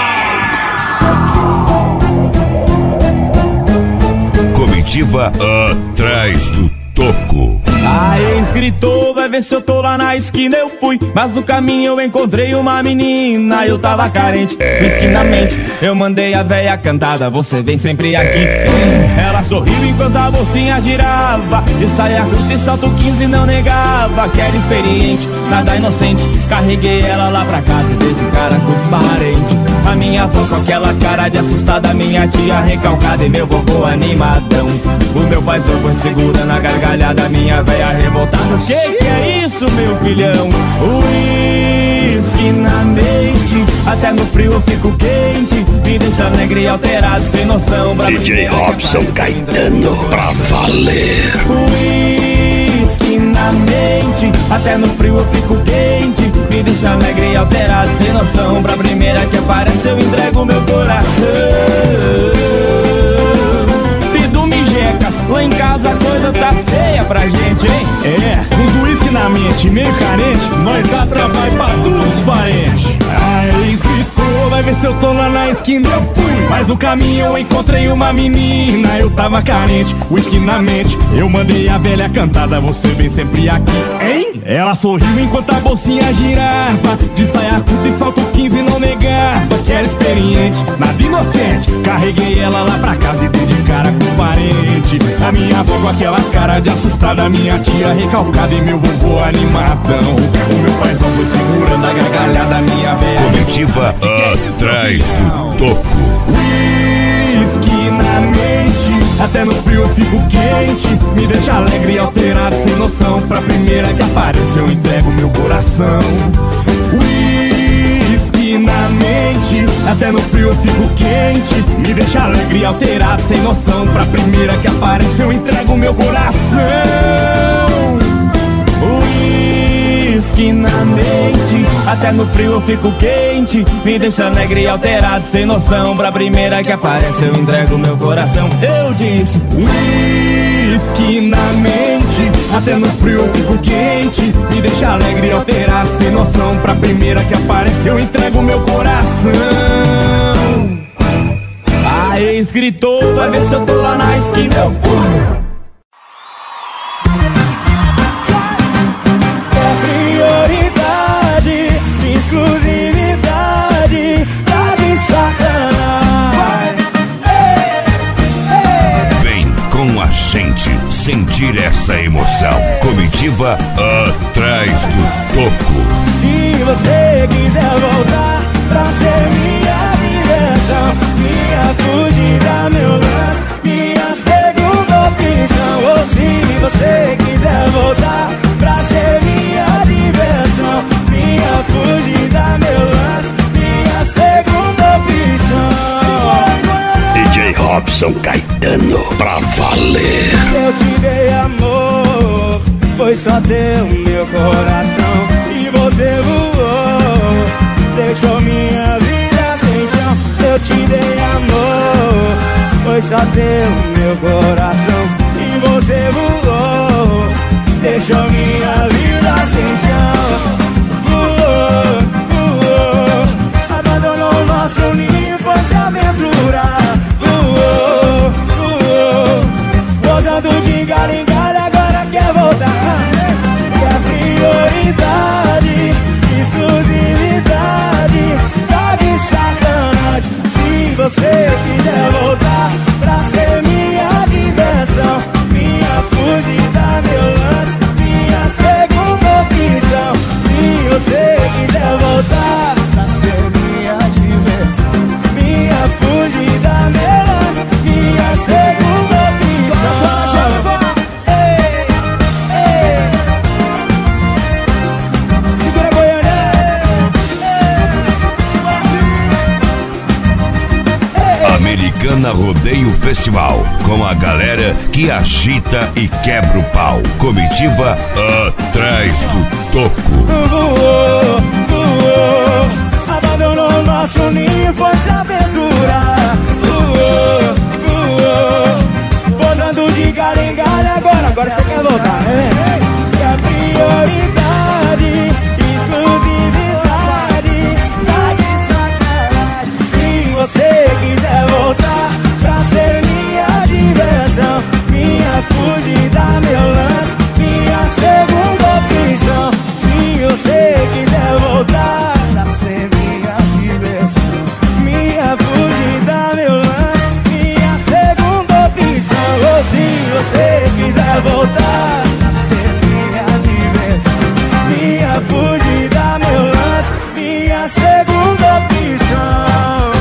Comitiva atrás do toco. Aí, escritor, vai ver se eu tô lá na esquina. Eu fui, mas no caminho eu encontrei uma menina. Eu tava carente, mesquinamente eu mandei a véia cantada, você vem sempre aqui. Ela sorriu enquanto a bolsinha girava, de saia curta e salto 15 não negava. Que era experiente, nada inocente. Carreguei ela lá pra casa e dei de cara com os parentes. A minha avó com aquela cara de assustada, minha tia recalcada e meu vovô animadão. O meu paizão foi segurando a gargalhada, minha véia revoltada. Que é isso, meu filhão? Uísque na mente, até no frio eu fico quente. Me deixa alegre e alterado, sem noção. DJ Robson Caetano, pra valer. Uísque na mente, até no frio eu fico quente. Me deixa alegre e alterado, sem noção. Pra primeira que aparece eu entrego meu coração. Lá em casa a coisa tá feia pra gente, hein? É, uns uísque na mente, meio carente, nós dá trabalho pra todos os parentes. Aí, escritor, gritou, vai ver se eu tô lá na esquina. Eu fui, mas no caminho eu encontrei uma menina. Eu tava carente, whisky na mente. Eu mandei a velha cantada, você vem sempre aqui, hein? Ela sorriu enquanto a bolsinha girava, de saia curta e salto 15 não negava que era experiente, nada inocente. Carreguei ela lá pra casa e dei de cara com os parentes. A minha avó com aquela cara de assustada, minha tia recalcada e meu vovô animadão. O meu paizão foi segurando a gargalhada, minha velha Comitiva atrás do toco. Whisky na mente, até no frio eu fico quente. Me deixa alegre e alterado, sem noção. Pra primeira que aparece eu entrego meu coração. Whisky na mente, até no frio eu fico quente. Me deixa alegre e alterado, sem noção. Pra primeira que aparece eu entrego meu coração. Whisky na mente, até no frio eu fico quente. Me deixa alegre e alterado, sem noção. Pra primeira que aparece eu entrego meu coração. Eu disse whisky na mente, até no frio eu fico quente. Me deixa alegre e alterado, sem noção. Pra primeira que aparece eu entrego meu coração. A ex gritou, vai ver se eu tô lá na esquina. Eu fui. Exclusividade, tá de sacanagem. Vem com a gente sentir essa emoção. Comitiva atrás do toco. Se você quiser voltar pra ser minha diversão, minha fugida, meu lance, minha segunda opção. Ou se você quiser voltar pra ser minha diversão, minha fugida, meu lance, minha segunda opção. DJ Robson Caetano, pra valer. Eu te dei amor, foi só teu meu coração. E você voou, deixou minha vida sem chão. Eu te dei amor, foi só teu meu coração. E você voou, deixou minha vida sem chão. Abandonou o nosso ninho, foi se aventurar. Posando de galho em galho, agora quer voltar. E a prioridade, exclusividade, tá de sacanagem. Se você quiser voltar pra ser minha diversão, minha fugida, meu lance, minha segunda opção. Se você quiser voltar pra ser minha diversão, minha fugida, meu lance, minha segunda opção. Ei, ei, segura Goiânia. Americana Rodeio Festival, com a galera que agita e quebra o pau. Comitiva atrás do toco. Voou, voou, abandonou nosso ninho, foi se aventurar. Voou, voou, posando de galho em galho, agora você quer voltar, né? E a prioridade, exclusividade, tá de sacanagem. Se você quiser voltar pra ser minha diversão, minha fugida, meu lance, minha segunda opção. Se você quiser voltar pra ser minha diversão, minha fugida, meu lance, minha segunda opção. Ou se você quiser voltar pra ser minha diversão, minha fugida, meu lance, minha segunda opção.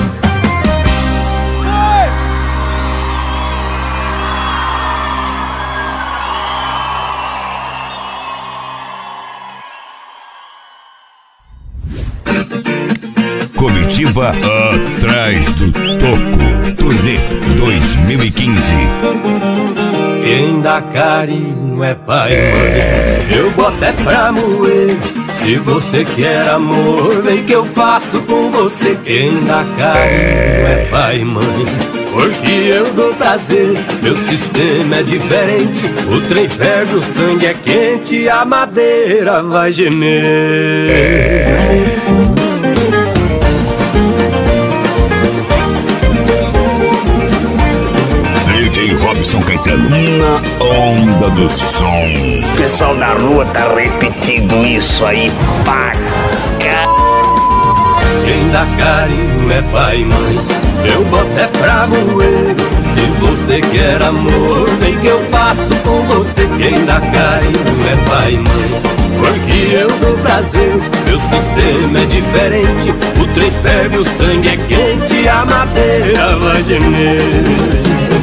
Comitiva atrás do toco. Turnê 2015. Quem dá carinho é pai e mãe, eu boto é pra moer. Se você quer amor, vem que eu faço com você. Quem dá carinho é pai e mãe, porque eu dou prazer. Meu sistema é diferente, o trem ferve, o sangue é quente, a madeira vai gemer. banda do som. O pessoal da rua tá repetindo isso aí, paca. Quem dá carinho é pai e mãe, eu boto é pra moer. Se você quer amor, vem que eu faço com você. Quem dá carinho é pai e mãe, porque eu dou prazer. Meu sistema é diferente, o trem ferve, o sangue é quente, a madeira vai gemer.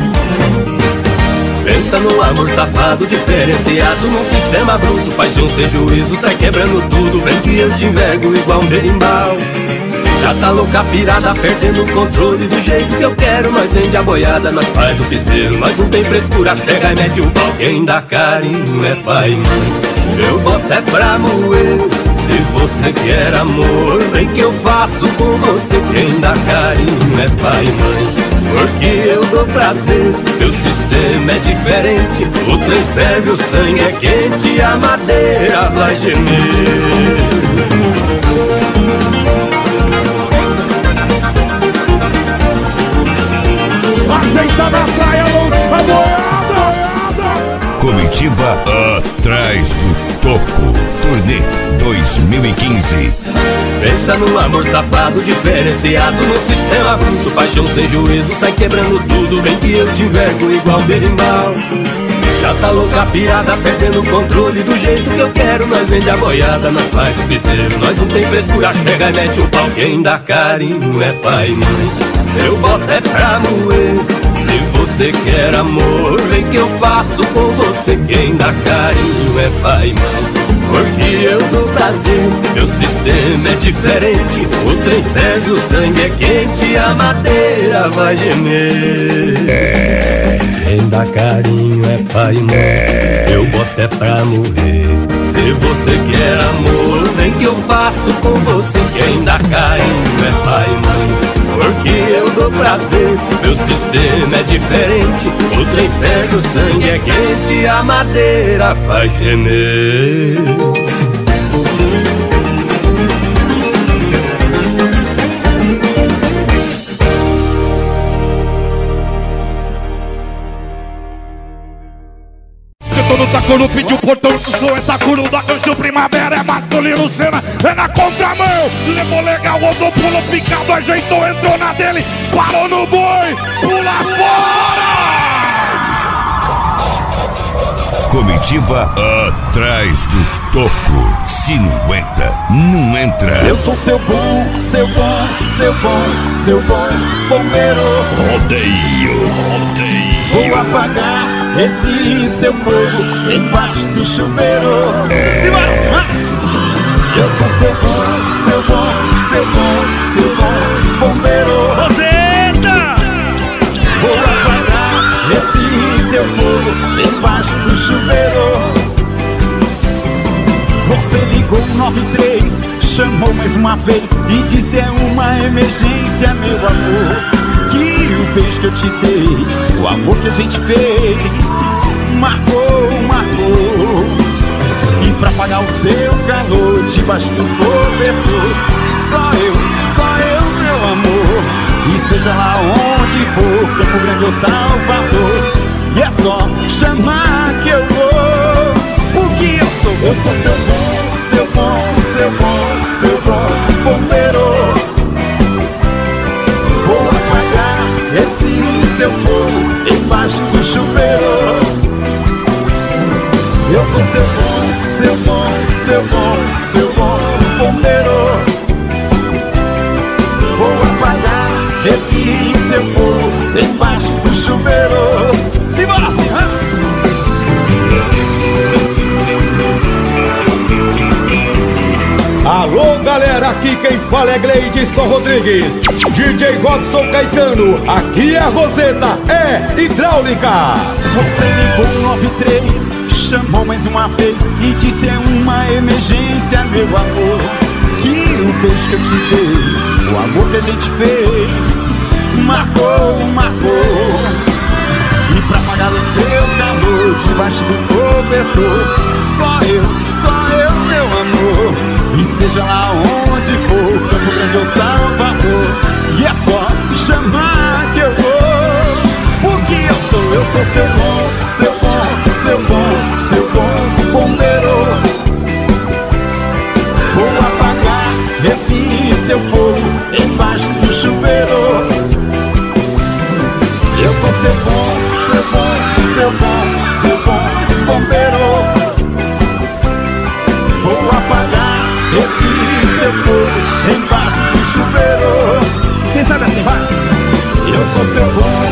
Pensa no amor safado, diferenciado num sistema bruto. Paixão sem juízo, sai quebrando tudo. Vem que eu te envergo igual um berimbau. Já tá louca pirada, perdendo o controle do jeito que eu quero. Nós vende a boiada, nós faz o piseiro. Nós não tem frescura, pega e mete o pau. Quem dá carinho é pai e mãe, eu boto é pra moer. Se você quer amor, vem que eu faço com você. Quem dá carinho é pai e mãe, porque eu dou prazer. Meu sistema é diferente, o trem ferve, o sangue é quente, a madeira vai gemer. Ajeita na praia, lança boiada. Comitiva Atrás do Toco, turnê 2015. Pensa no amor safado, diferenciado no sistema bruto. Paixão sem juízo, sai quebrando tudo. Vem que eu te envergo igual um berimbau. Já tá louca pirada, perdendo o controle do jeito que eu quero. Nós vende a boiada, nós faz o piseiro. Nós não tem frescura, chega e mete o pau. Quem dá carinho é pai e mãe, eu boto é pra moer. Se você quer amor, vem que eu faço com você. Quem dá carinho é pai e mãe, porque eu dou prazer. Meu sistema é diferente, o trem ferve, o sangue é quente, a madeira vai gemer. Quem dá carinho é pai e mãe, eu boto é pra morrer. Se você quer amor, vem que eu faço com você. Quem dá carinho é pai e mãe, porque eu dou prazer. Meu sistema é diferente, o trem ferve, o sangue é quente, a madeira faz gemer. No Tacuru pediu portão do sul, é Tacuru da Cancho Primavera, é Matulino Cena, é na contramão, levou legal, rodou, pulou picado, ajeitou, entrou na dele, parou no boi, pula fora! Comitiva Atrás do Toco, se não aguenta, não entra. Eu sou seu bom, seu bom, seu bom, seu bom bombeiro. Rodeio, rodeio. Vou apagar esse seu fogo embaixo do chuveiro. Simbora, simbora! Eu sou seu bom, seu bom, seu bom, seu bom bombeiro. Roseta! Vou apagar esse seu fogo embaixo do chuveiro. Você ligou 93, chamou mais uma vez e disse é uma emergência, meu amor. Que o beijo que eu te dei, o amor que a gente fez, marcou, marcou. E pra apagar o seu calor debaixo do cobertor, só eu, meu amor. E seja lá onde for, Campo Grande ou Salvador, e é só chamar que eu vou. Porque eu sou seu bom, seu bom, seu bom, seu bom bombeiro. Vou apagar esse seu fogo embaixo do chuveiro. Eu sou seu bom, seu bom, seu bom, seu bom bombeiro. Vou apagar esse seu fogo embaixo do chuveiro. Simbora, simbora! Alô galera, aqui quem fala é Gleidson Rodrigues, DJ Robson Caetano, aqui é a Roseta, é hidráulica. Você ligou 93, chamou mais uma vez e disse é uma emergência, meu amor. Que o beijo que eu te dei, o amor que a gente fez, marcou, marcou. E pra apagar o seu calor debaixo do cobertor, só eu, meu amor. E seja lá onde for, Campo Grande ou Salvador, e é só chamar que eu vou. Porque eu sou seu bom, seu bom, seu bom sou seu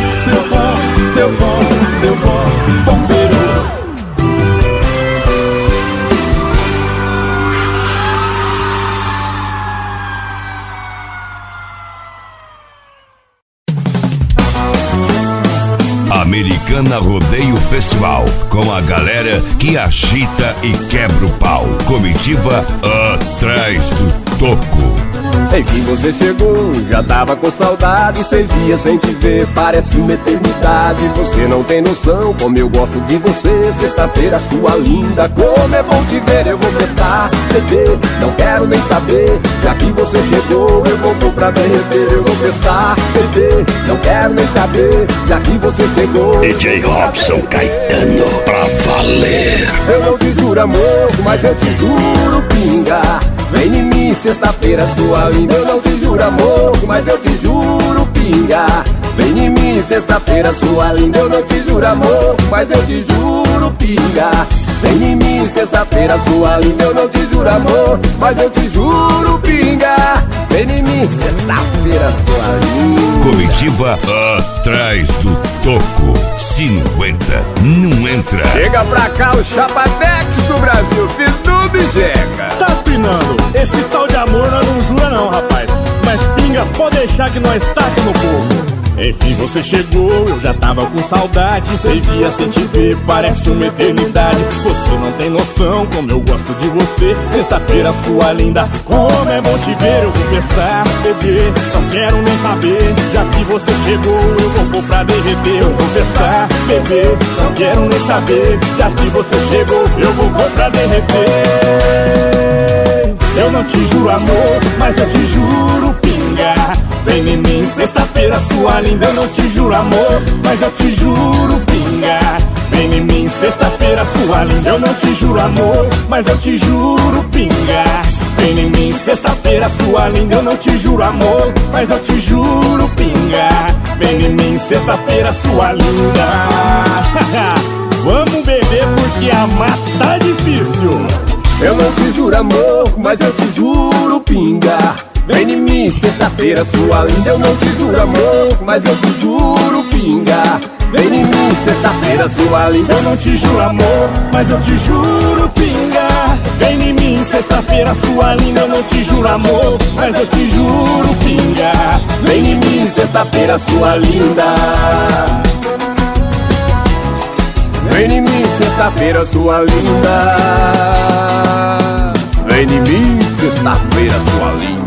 bom bombeiro. Americana Rodeio Festival, com a galera que agita e quebra o pau. Comitiva atrás do toco. Enfim, você chegou, já tava com saudade. 6 dias sem te ver, parece uma eternidade. Você não tem noção como eu gosto de você. Sexta-feira, sua linda, como é bom te ver. Eu vou prestar, bebê, não quero nem saber. Já que você chegou, eu vou comprar derreter. Eu vou prestar, bebê, não quero nem saber. Já que você chegou, DJ Robson Caetano, pra valer. Eu não te juro amor, mas eu te juro pinga. Vem em mim, sexta-feira, sua linda. Eu não te juro amor, mas eu te juro pinga. Vem em mim, sexta-feira, sua linda. Eu não te juro amor, mas eu te juro pinga. Vem em mim, sexta-feira, sua linda. Eu não te juro amor, mas eu te juro pinga. Vem em mim, sexta-feira, sua linda. Comitiva atrás do toco. Se não entra, não entra. Chega pra cá o Chapadex do Brasil, filho do Bijeca. Tá pinando, esse tal de amor nós não jura não, rapaz. Mas pinga, pode deixar que nós tá aqui no corpo. Enfim, você chegou, eu já tava com saudade. 6 dias sem te ver, parece uma eternidade. Você não tem noção como eu gosto de você. Sexta-feira, sua linda, como é bom te ver. Eu vou testar, bebê, não quero nem saber. Já que você chegou, eu vou pôr pra derreter. Eu vou testar, bebê, não quero nem saber. Já que você chegou, eu vou pôr pra derreter. Eu não te juro amor, mas eu te juro pinga. Vem em mim, sexta-feira, sua linda. Eu não te juro amor, mas eu te juro pinga. Vem em mim, sexta-feira, sua linda. Eu não te juro amor, mas eu te juro pinga. Vem em mim, sexta-feira, sua linda. Eu não te juro amor, mas eu te juro pinga. Vem em mim, sexta-feira, sua linda. Vamos beber porque amar tá difícil. Eu não te juro amor, mas eu te juro pinga. Vem em mim, sexta-feira, sua linda. Eu não te juro amor, mas eu te juro pinga. Vem em mim, sexta-feira, sua linda. Eu não te juro amor, mas eu te juro pinga. Vem em mim, sexta-feira, sua linda. Eu não te juro amor, mas eu te juro pinga. Vem em mim, sexta-feira, sua linda. Vem em mim, sexta-feira, sua linda. Vem em mim, sexta-feira, sua linda.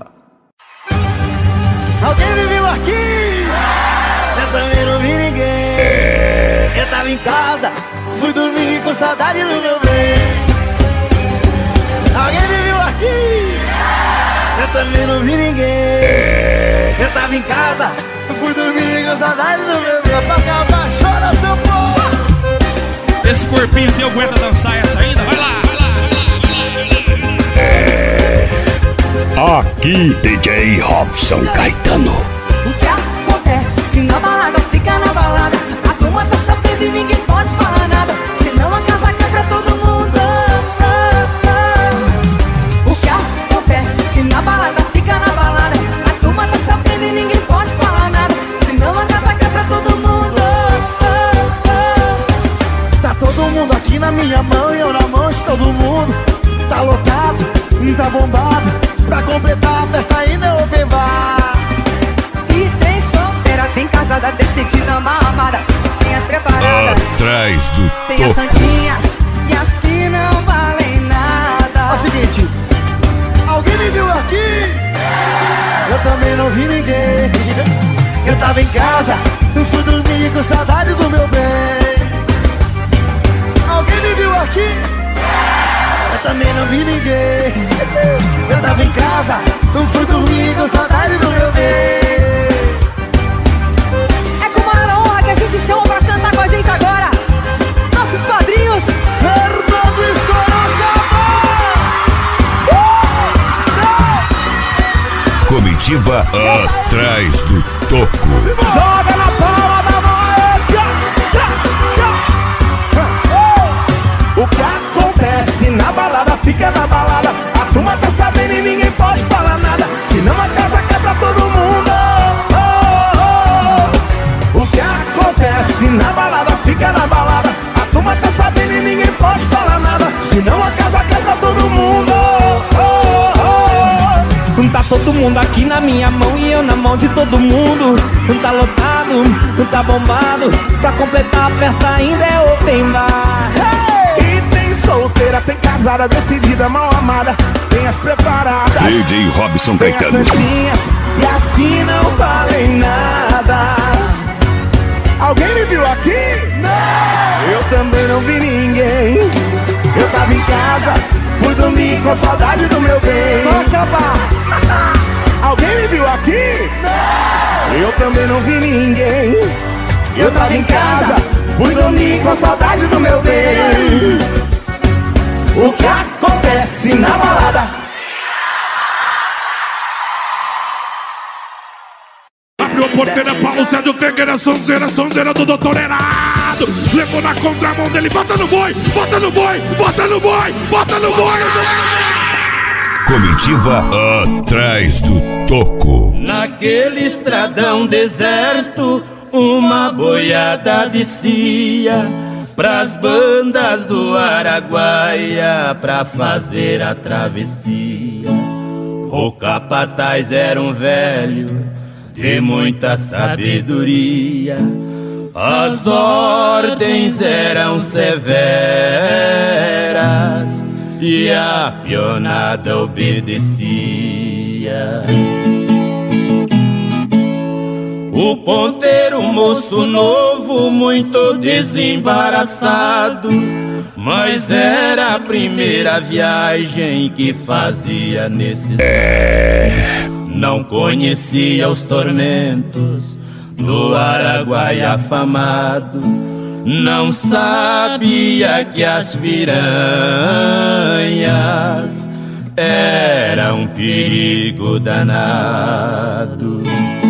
Alguém me viu aqui? Eu também não vi ninguém. Eu tava em casa, fui dormir com saudade do meu bem. Alguém me viu aqui? Eu também não vi ninguém. Eu tava em casa, fui dormir com saudade do meu bem. Pra acabar, chora seu povo. Esse corpinho teu aguenta dançar essa ainda? Vai lá, vai lá, vai lá, vai lá. Aqui, DJ Robson Caetano. O que acontece na balada fica na balada. A turma tá sofrendo e ninguém pode falar nada. Senão a casa cai pra todo mundo. O que acontece na balada fica na balada. A turma tá sofrendo e ninguém pode falar nada. Senão a casa cai pra todo mundo. Tá todo mundo aqui na minha mão e eu na mão de todo mundo. Tá lotado, tá bombado. Pra completar a festa ainda é open bar. E tem solteira, tem casada, decidida, uma amada. Tem as preparadas, atrás do tem as santinhas e as que não valem nada. É o seguinte, alguém me viu aqui? Eu também não vi ninguém. Eu tava em casa, eu fui dormir com saudade do meu bem. Alguém me viu aqui? Eu também não vi ninguém. Eu tava em casa, não fui dormir com saudade do meu bem. É com uma honra que a gente chama pra cantar com a gente agora nossos padrinhos Fernando e Sorocaba. Comitiva atrás do toco. Joga na palma da mão. O que acontece na balada fica na balada. A turma tá sabendo e ninguém pode falar nada. Senão a casa quebra todo mundo. Tá todo mundo aqui na minha mão e eu na mão de todo mundo. Não tá lotado, não tá bombado. Pra completar a festa ainda é open bar. E tem solteira, tem casada, decidida, mal amada. Tem as preparadas, DJ Robson tem as Caetano. santinhas e as que não valem nada. Alguém me viu aqui? Não! Eu também não vi ninguém. Eu tava em casa, fui dormir com saudade do meu bem. Vou acabar. Alguém me viu aqui? Não! Eu também não vi ninguém. Eu tava em casa, fui dormir com saudade do meu bem. O que acontece na balada? Abriu a porteira, Paulo Sérgio Ferreira, sonzeira do doutor Herado. Levou na contramão dele, bota no boi, bota no boi, bota no boi, bota no boi. Comitiva atrás do toco. Naquele estradão deserto, uma boiada descia pras bandas do Araguaia pra fazer a travessia. O capataz era um velho de muita sabedoria. As ordens eram severas e a pionada obedecia. O ponteiro, moço novo, muito desembaraçado, mas era a primeira viagem que fazia nesse não conhecia os tormentos do Araguaia afamado. Não sabia que as piranhas eram um perigo danado.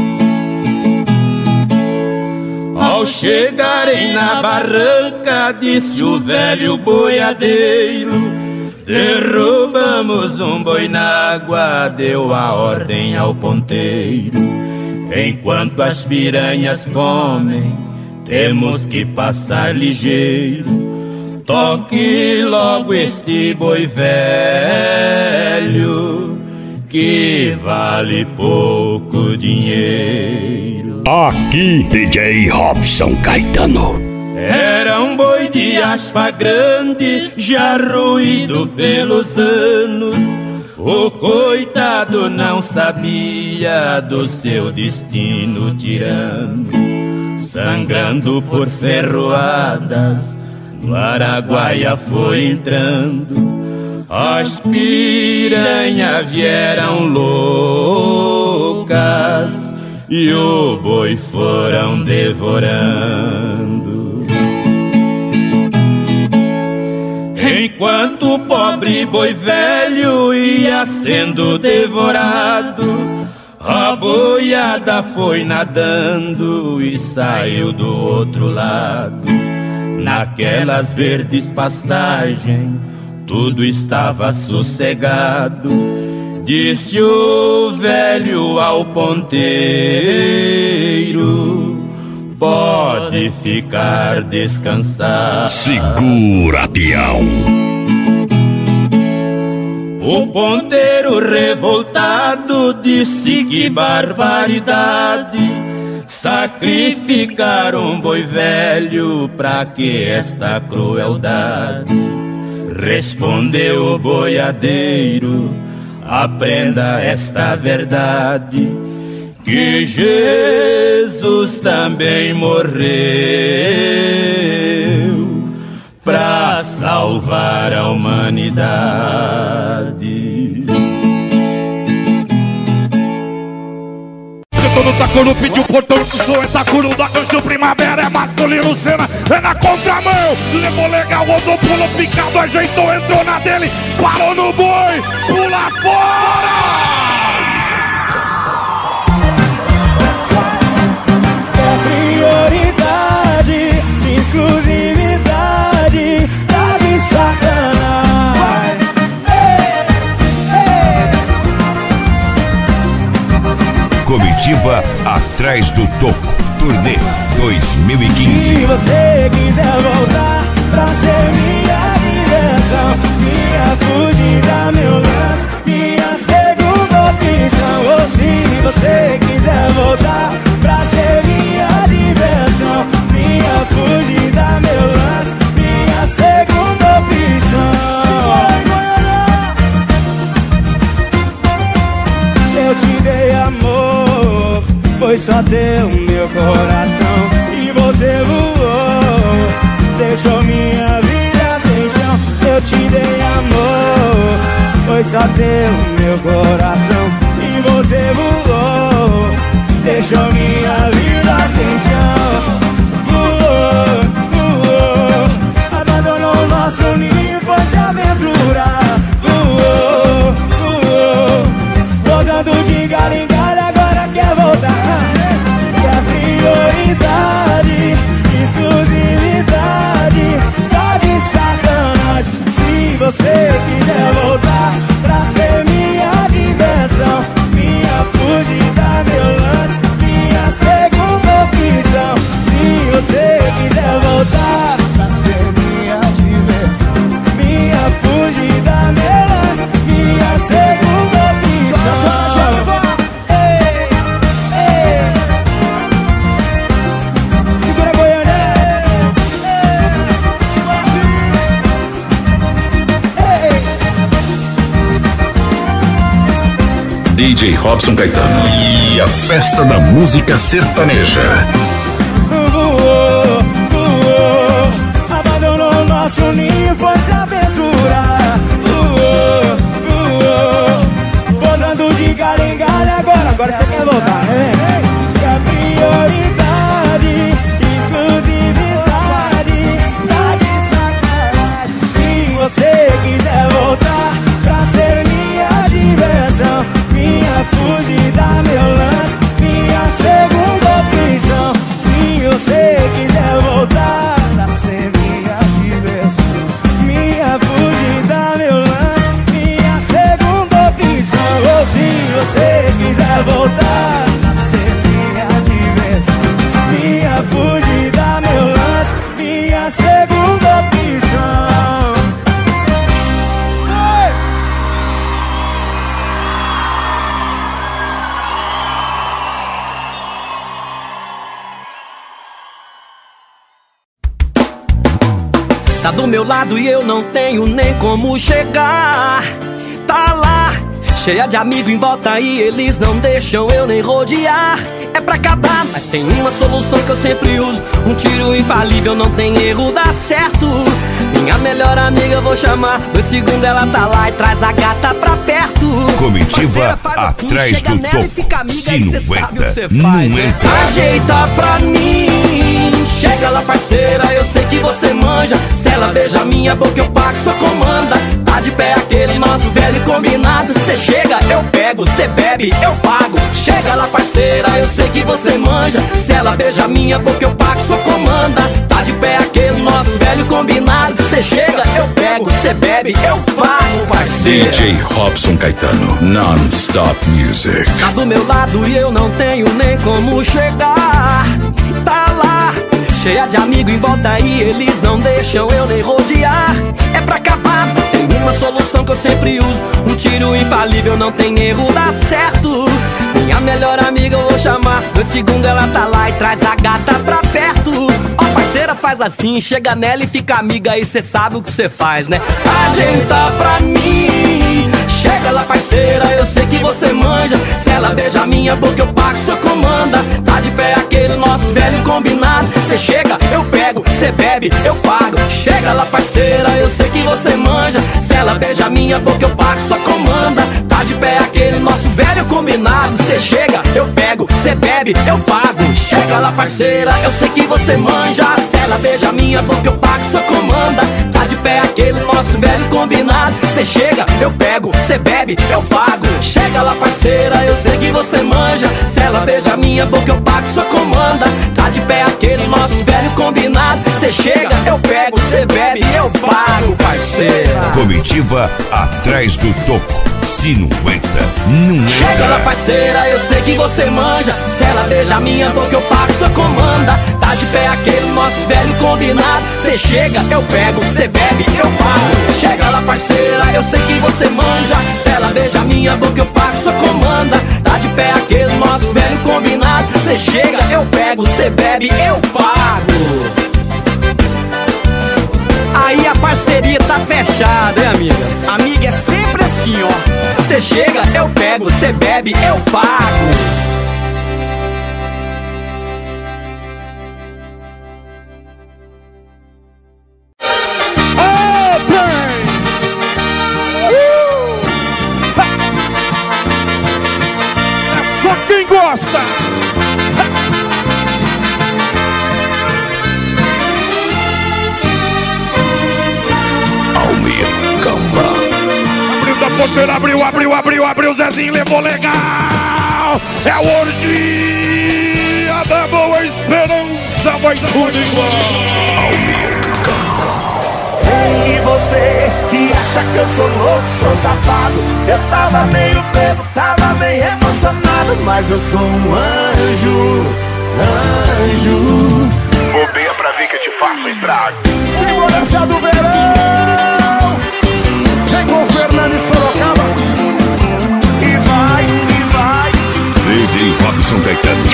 Ao chegarem na barranca, disse o velho boiadeiro: derrubamos um boi na água, deu a ordem ao ponteiro. Enquanto as piranhas comem, temos que passar ligeiro. Toque logo este boi velho, que vale pouco dinheiro. Aqui, DJ Robson Caetano. Era um boi de aspa grande, já ruído pelos anos. O coitado não sabia do seu destino tirano. Sangrando por ferroadas, no Araguaia foi entrando. As piranhas vieram loucas e o boi foram devorando. Enquanto o pobre boi velho ia sendo devorado, a boiada foi nadando e saiu do outro lado. Naquelas verdes pastagens, tudo estava sossegado. Disse o velho ao ponteiro: pode ficar descansado. Segura, peão. O ponteiro revoltado disse: que barbaridade, sacrificar um boi velho, pra que esta crueldade? Respondeu o boiadeiro: aprenda esta verdade, que Jesus também morreu pra salvar a humanidade. Todo Tacuru pediu portão do sul, é Tacuru da Gancho Primavera, é Matulino Sena, é na contramão, levou legal, rodou, pulou picado, ajeitou, entrou na dele, parou no boi, pula fora! Prioridade, exclusividade, tá de sacanagem. Comitiva Atrás do Toco, turnê 2015. Se você quiser voltar pra ser minha diversão, minha fugida, meu lance, minha segunda opção. foi só teu meu coração. E você voou, deixou minha vida sem chão. Eu te dei amor, foi só teu meu coração. E você voou, deixou minha vida sem chão. Voou, voou, abandonou o nosso ninho, foi se aventurar. Voou, voou, posando de galho em galho, agora quer voltar. E a prioridade, exclusividade, tá de sacanagem. Se você quiser voltar pra ser minha diversão, minha fugida, meu lance, minha segunda opção. Se você quiser voltar pra ser minha diversão, minha fugida, meu lance, minha segunda opção. Ei, ei, segura a Goiânia. DJ Robson Caetano e a festa da música sertaneja. Voou, voou, abandonou o nosso ninho, foi se aventurar. Voou, voou, posando de galho em galho, agora você quer voltar, né? E a prioridade, exclusividade, tá de sacanagem. Se você quiser voltar pra ser minha diversão, minha fugida, meu lance, minha segunda opção. Se você quiser voltar pra ser minha diversão, minha fugida, meu lance, minha segunda opção. Ou se você quiser voltar pra ser minha diversão, minha fugida, meu lance, minha segunda opção. Tá do meu lado e eu não tenho nem como chegar. Tá lá, cheia de amigo em volta e eles não deixam eu nem rodear. É pra acabar, mas tem uma solução que eu sempre uso. Um tiro infalível, não tem erro, dá certo. Minha melhor amiga eu vou chamar. 2 segundos ela tá lá e traz a gata pra perto. Comitiva atrás do topo. Se não entra, não entra. Ajeita pra mim, chega lá parceira, eu sei que você manja. Se ela beija minha boca eu pago sua comanda. Tá de pé aquele nosso velho combinado. Cê chega, eu pego, cê bebe, eu pago. Chega lá parceira, eu sei que você manja. Se ela beija minha boca eu pago sua comanda. Tá de pé aquele nosso velho combinado. Cê chega, eu pego, cê bebe, eu pago, parceiro. DJ Robson Caetano, non-stop music. Tá do meu lado e eu não tenho nem como chegar. Tá lá, cheia de amigo em volta e eles não deixam eu nem rodear. É pra acabar, mas tem uma solução que eu sempre uso. Um tiro infalível, não tem erro, dá certo. Minha melhor amiga eu vou chamar. 2 segundos ela tá lá e traz a gata pra perto. Ó parceira, faz assim, chega nela e fica amiga. E cê sabe o que cê faz, né? Ajeita pra mim, chega lá parceira, eu sei que você manja. Se ela beija minha boca eu pago sua comanda. Tá de pé aquele nosso velho combinado. Cê chega, eu pego, cê bebe, eu pago. Chega lá parceira, eu sei que você manja. Se ela beija minha boca eu pago sua comanda. Tá de pé aquele nosso velho combinado. Cê chega, eu pego, cê bebe, eu pago. Chega lá parceira, eu sei que você manja. Se ela beija minha boca eu pago sua comanda. Tá de pé aquele nosso velho combinado. Cê chega, eu pego, cê bebe, eu pago. Chega lá parceira, eu sei que você manja. Se ela beija minha boca eu pago sua comanda. Tá de pé aquele nosso velho combinado. Cê chega, eu pego, cê bebe, eu pago, parceira. Comitiva atrás do toco. Se não entra, não entra. Chega lá parceira, eu sei que você manja. Se ela beija minha boca eu pago sua comanda. Tá de pé aquele nosso velho combinado. Cê chega, eu pego, cê bebe, eu pago. Chega lá parceira, eu sei que você manja. Se ela beija minha boca eu pago sua comanda. Tá de pé aquele nosso velho combinado. Cê chega, eu pego, cê bebe, eu pago. Aí a parceria tá fechada, hein, amiga? Amiga, é sempre assim, ó. Cê chega, eu pego, cê bebe, eu pago. gosta. Almir Camba. Abriu da porteira, abriu, Zezinho levou legal. É o orgia da Boa Esperança, vai tudo igual. Almir Camba. Ei, você que acha que eu sou louco, sou safado. Eu tava meio bebo, tava meio emocionado, mas eu sou um anjo, anjo. Bobeia pra ver que eu te faço estrago. Segurança do verão, vem com o Fernando e Sorocaba. E vai, DJ Robson Caetano.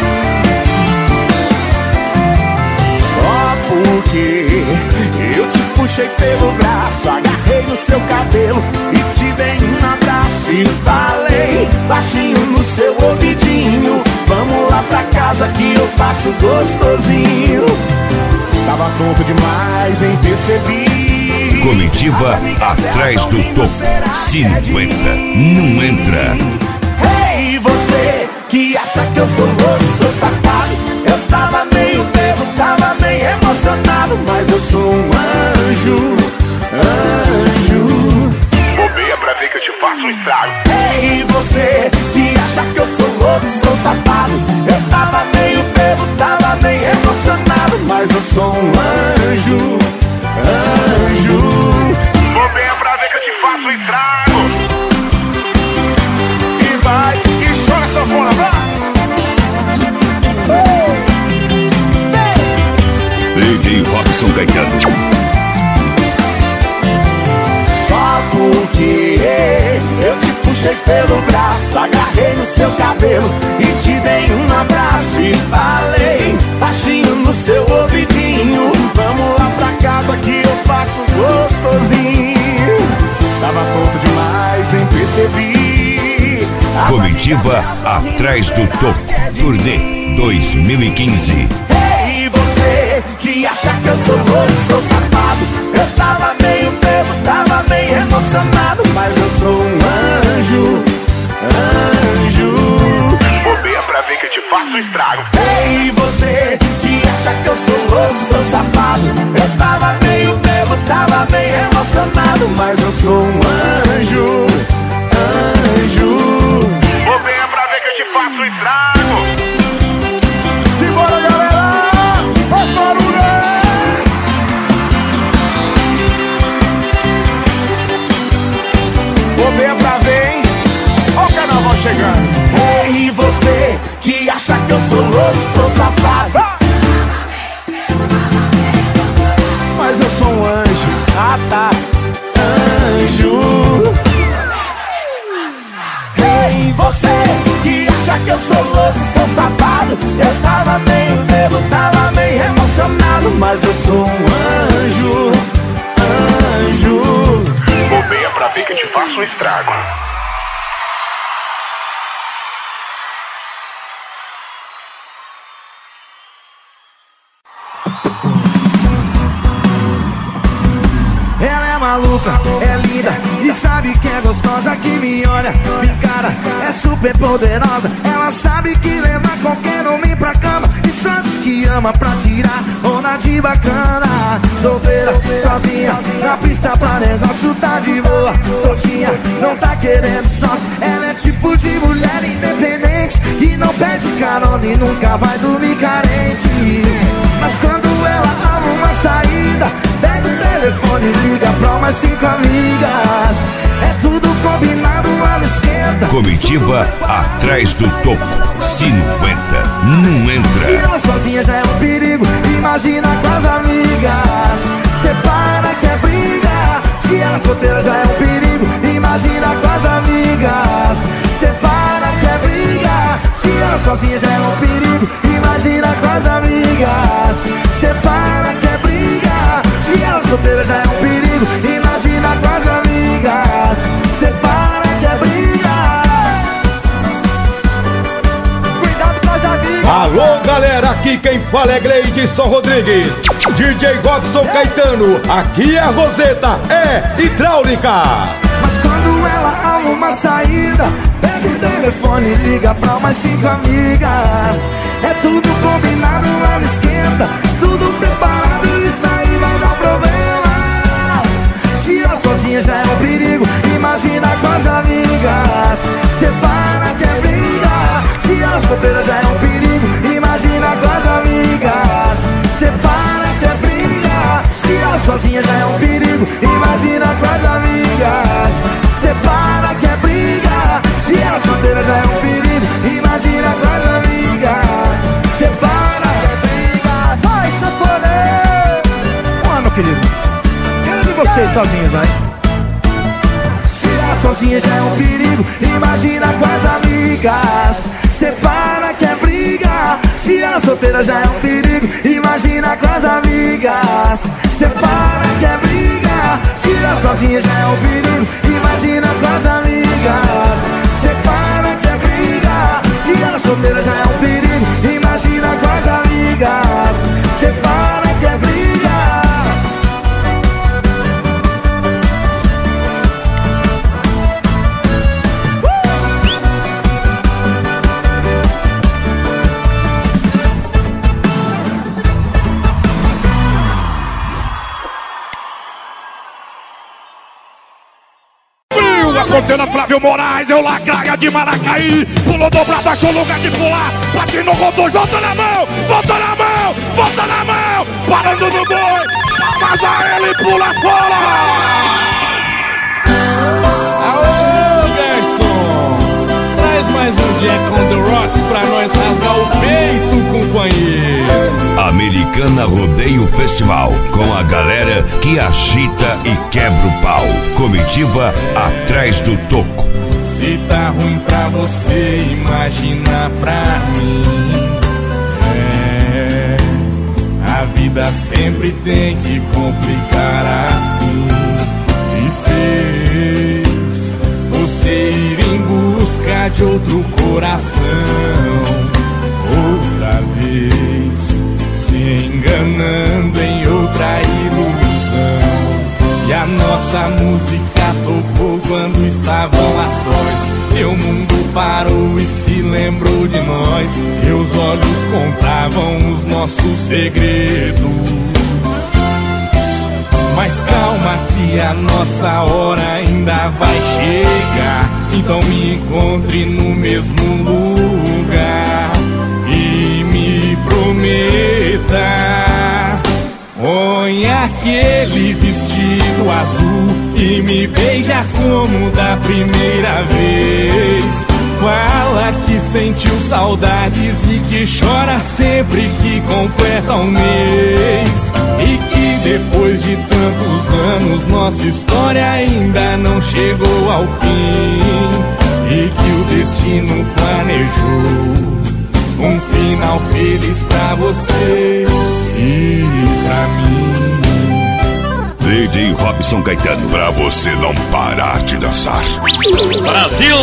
só porque eu te puxei pelo braço, agarrei no seu cabelo e te dei um abraço e falei baixinho no seu ouvidinho: vamos lá pra casa que eu faço gostosinho. Tava tonto demais, nem percebi. Comitiva atrás do topo. Se não entra, não entra. Ei, você que acha que eu sou louco, sou safado. Eu tava meio bebo, tava meio emocionado, mas eu sou um anjo, anjo. Bobeia pra ver que eu te faço estrago. Ei, você que acha que eu sou louco, sou safado. Eu tava meio bebo, tava meio emocionado, mas eu sou um anjo, anjo. Bobeia pra ver que eu te faço estrago. E vai, e chora sanfona, vai! DJ Robson Caetano. Só porque eu te puxei pelo braço, agarrei no seu cabelo e te dei um abraço e falei baixinho no seu ouvidinho: vamos lá pra casa que eu faço gostosinho. Tava tonto demais, nem percebi. Comitiva atrás do topo. Turnê 2015. Ei, você que acha que eu sou louco, sou safado. Eu tava meio bebo, tava meio emocionado, mas eu sou um anjo, anjo. Bobeia pra ver que eu te faço estrago. Ei, você que acha que eu sou louco, sou safado. Eu tava meio bebo, tava meio emocionado, mas eu sou um anjo, anjo. Bobeia pra ver que eu te faço estrago. Simbora, galera! Faz barulho! Bobeia pra ver, hein? Ó o carnaval chegando. Ei, você que acha que eu sou louco, sou safado. Mas eu sou um anjo. Ah, tá. Anjo. Ei, você que acha que eu sou louco, sou safado. Eu tava meio bebo, tava meio emocionado, mas eu sou um anjo, anjo. Bobeia pra ver que eu te faço estrago. Ela é maluca, é linda e sabe que é gostosa, que me olha de cara, é super poderosa. Ela sabe que leva qualquer homem pra cama e sabe que ama pra tirar onda de bacana. Solteira, sozinha, na pista pra negócio tá de boa. Soltinha, não tá querendo sócio. Ela é tipo de mulher independente que não pede carona e nunca vai dormir carente. Mas quando ela arruma uma saída, pega o telefone e liga pra umas 5 amigas. É tudo combinado lá no esquenta. Comitiva atrás do toco. Se não entra, não entra. Se ela sozinha já é um perigo, imagina com as amigas. Separa que é briga. Se ela solteira já é um perigo, imagina com as amigas. Separa que é briga. Se ela sozinha já é um perigo, imagina com as amigas. Separa que é briga. Se ela solteira já é um perigo, imagina com as amigas. Separa que é briga. Cuidado com as amigas. Alô, galera, aqui quem fala é Gleidson Rodrigues. DJ Robson Caetano, aqui a Roseta é hidráulica. Mas quando ela arruma uma saída, pega o telefone telefone liga pra mais 5 amigas. É tudo combinado lá no esquenta, tudo preparado, isso aí vai dar problema. Se ela sozinha já é um perigo, imagina com as amigas. Separa que é briga. Se ela solteira já é um perigo, imagina com as amigas. Separa que é briga. Se ela sozinha já é um perigo, imagina com as amigas. Separa que é briga. Se ela solteira já é um perigo, imagina com as amigas. Separa que é briga. Vai, sanfoneiro! Vamos lá, meu querido. Eu e vocês sozinhos, vai. Se ela sozinha já é um perigo, imagina com as amigas. Separa que é briga. Se ela solteira já é um perigo, imagina com as amigas. Separa que é briga. Se ela sozinha já é um perigo, imagina com as amigas. Separa que é briga. Se ela solteira já é um perigo, imagina com as amigas. Separa que é briga. Contendo Flávio Moraes, eu lacraia de Maracaí. Pulou dobrado, achou lugar de pular. Patinou, rodou, volta na mão, volta na mão, volta na mão. Parando no boi, amassa ele e pula fora. Aô, garçom, traz mais um Jack on the Rocks pra nós rasgar o peito, companheiro. Americana Rodeio Festival, com a galera que agita e quebra o pau. Comitiva Atrás do Toco. Se tá ruim pra você, imagina pra mim. A vida sempre tem que complicar assim. E fez você ir em busca de outro coração. Outra vez se enganando em outra ilusão. E a nossa música tocou quando estavam a sós. Teu mundo parou e se lembrou de nós. Teus olhos contavam os nossos segredos. Mas calma que a nossa hora ainda vai chegar. Então me encontre no mesmo lugar e me prometa. Põe aquele vestido azul e me beija como da primeira vez. Fala que sentiu saudades e que chora sempre que completa um mês. E que depois de tantos anos nossa história ainda não chegou ao fim. E que o destino planejou um final feliz pra você e pra mim. DJ Robson Caetano, pra você não parar de dançar. Brasil!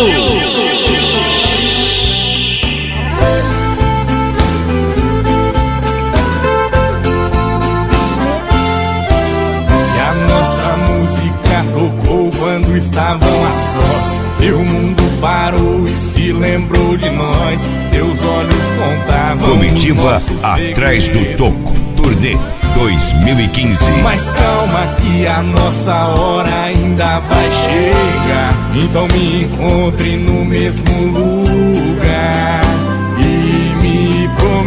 E a nossa música tocou quando estavam a sós. Teu mundo parou e se lembrou de nós. Teus olhos contavam. Comitiva Atrás do Toco, turnê 2015. Mas calma que a nossa hora ainda vai chegar. Então me encontre no mesmo lugar e me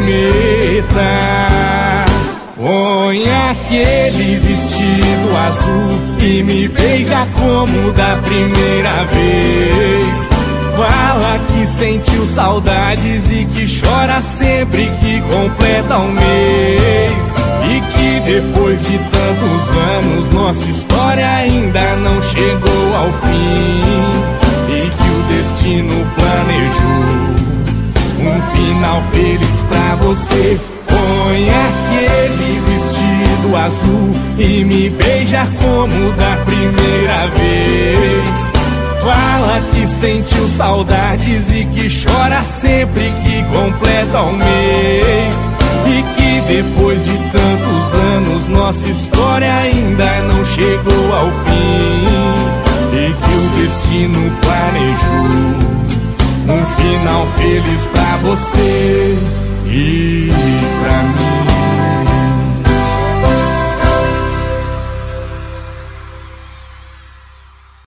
prometa. Põe aquele vestido azul e me beija como da primeira vez. Fala que sentiu saudades e que chora sempre que completa um mês. E que depois de tantos anos nossa história ainda não chegou ao fim. E que o destino planejou um final feliz pra você. Põe aquele vestido azul e me beija como da primeira vez. Fala que sentiu saudades e que chora sempre que completa um mês. E que depois de tantos anos nossa história ainda não chegou ao fim. E que o destino planejou um eles pra você e pra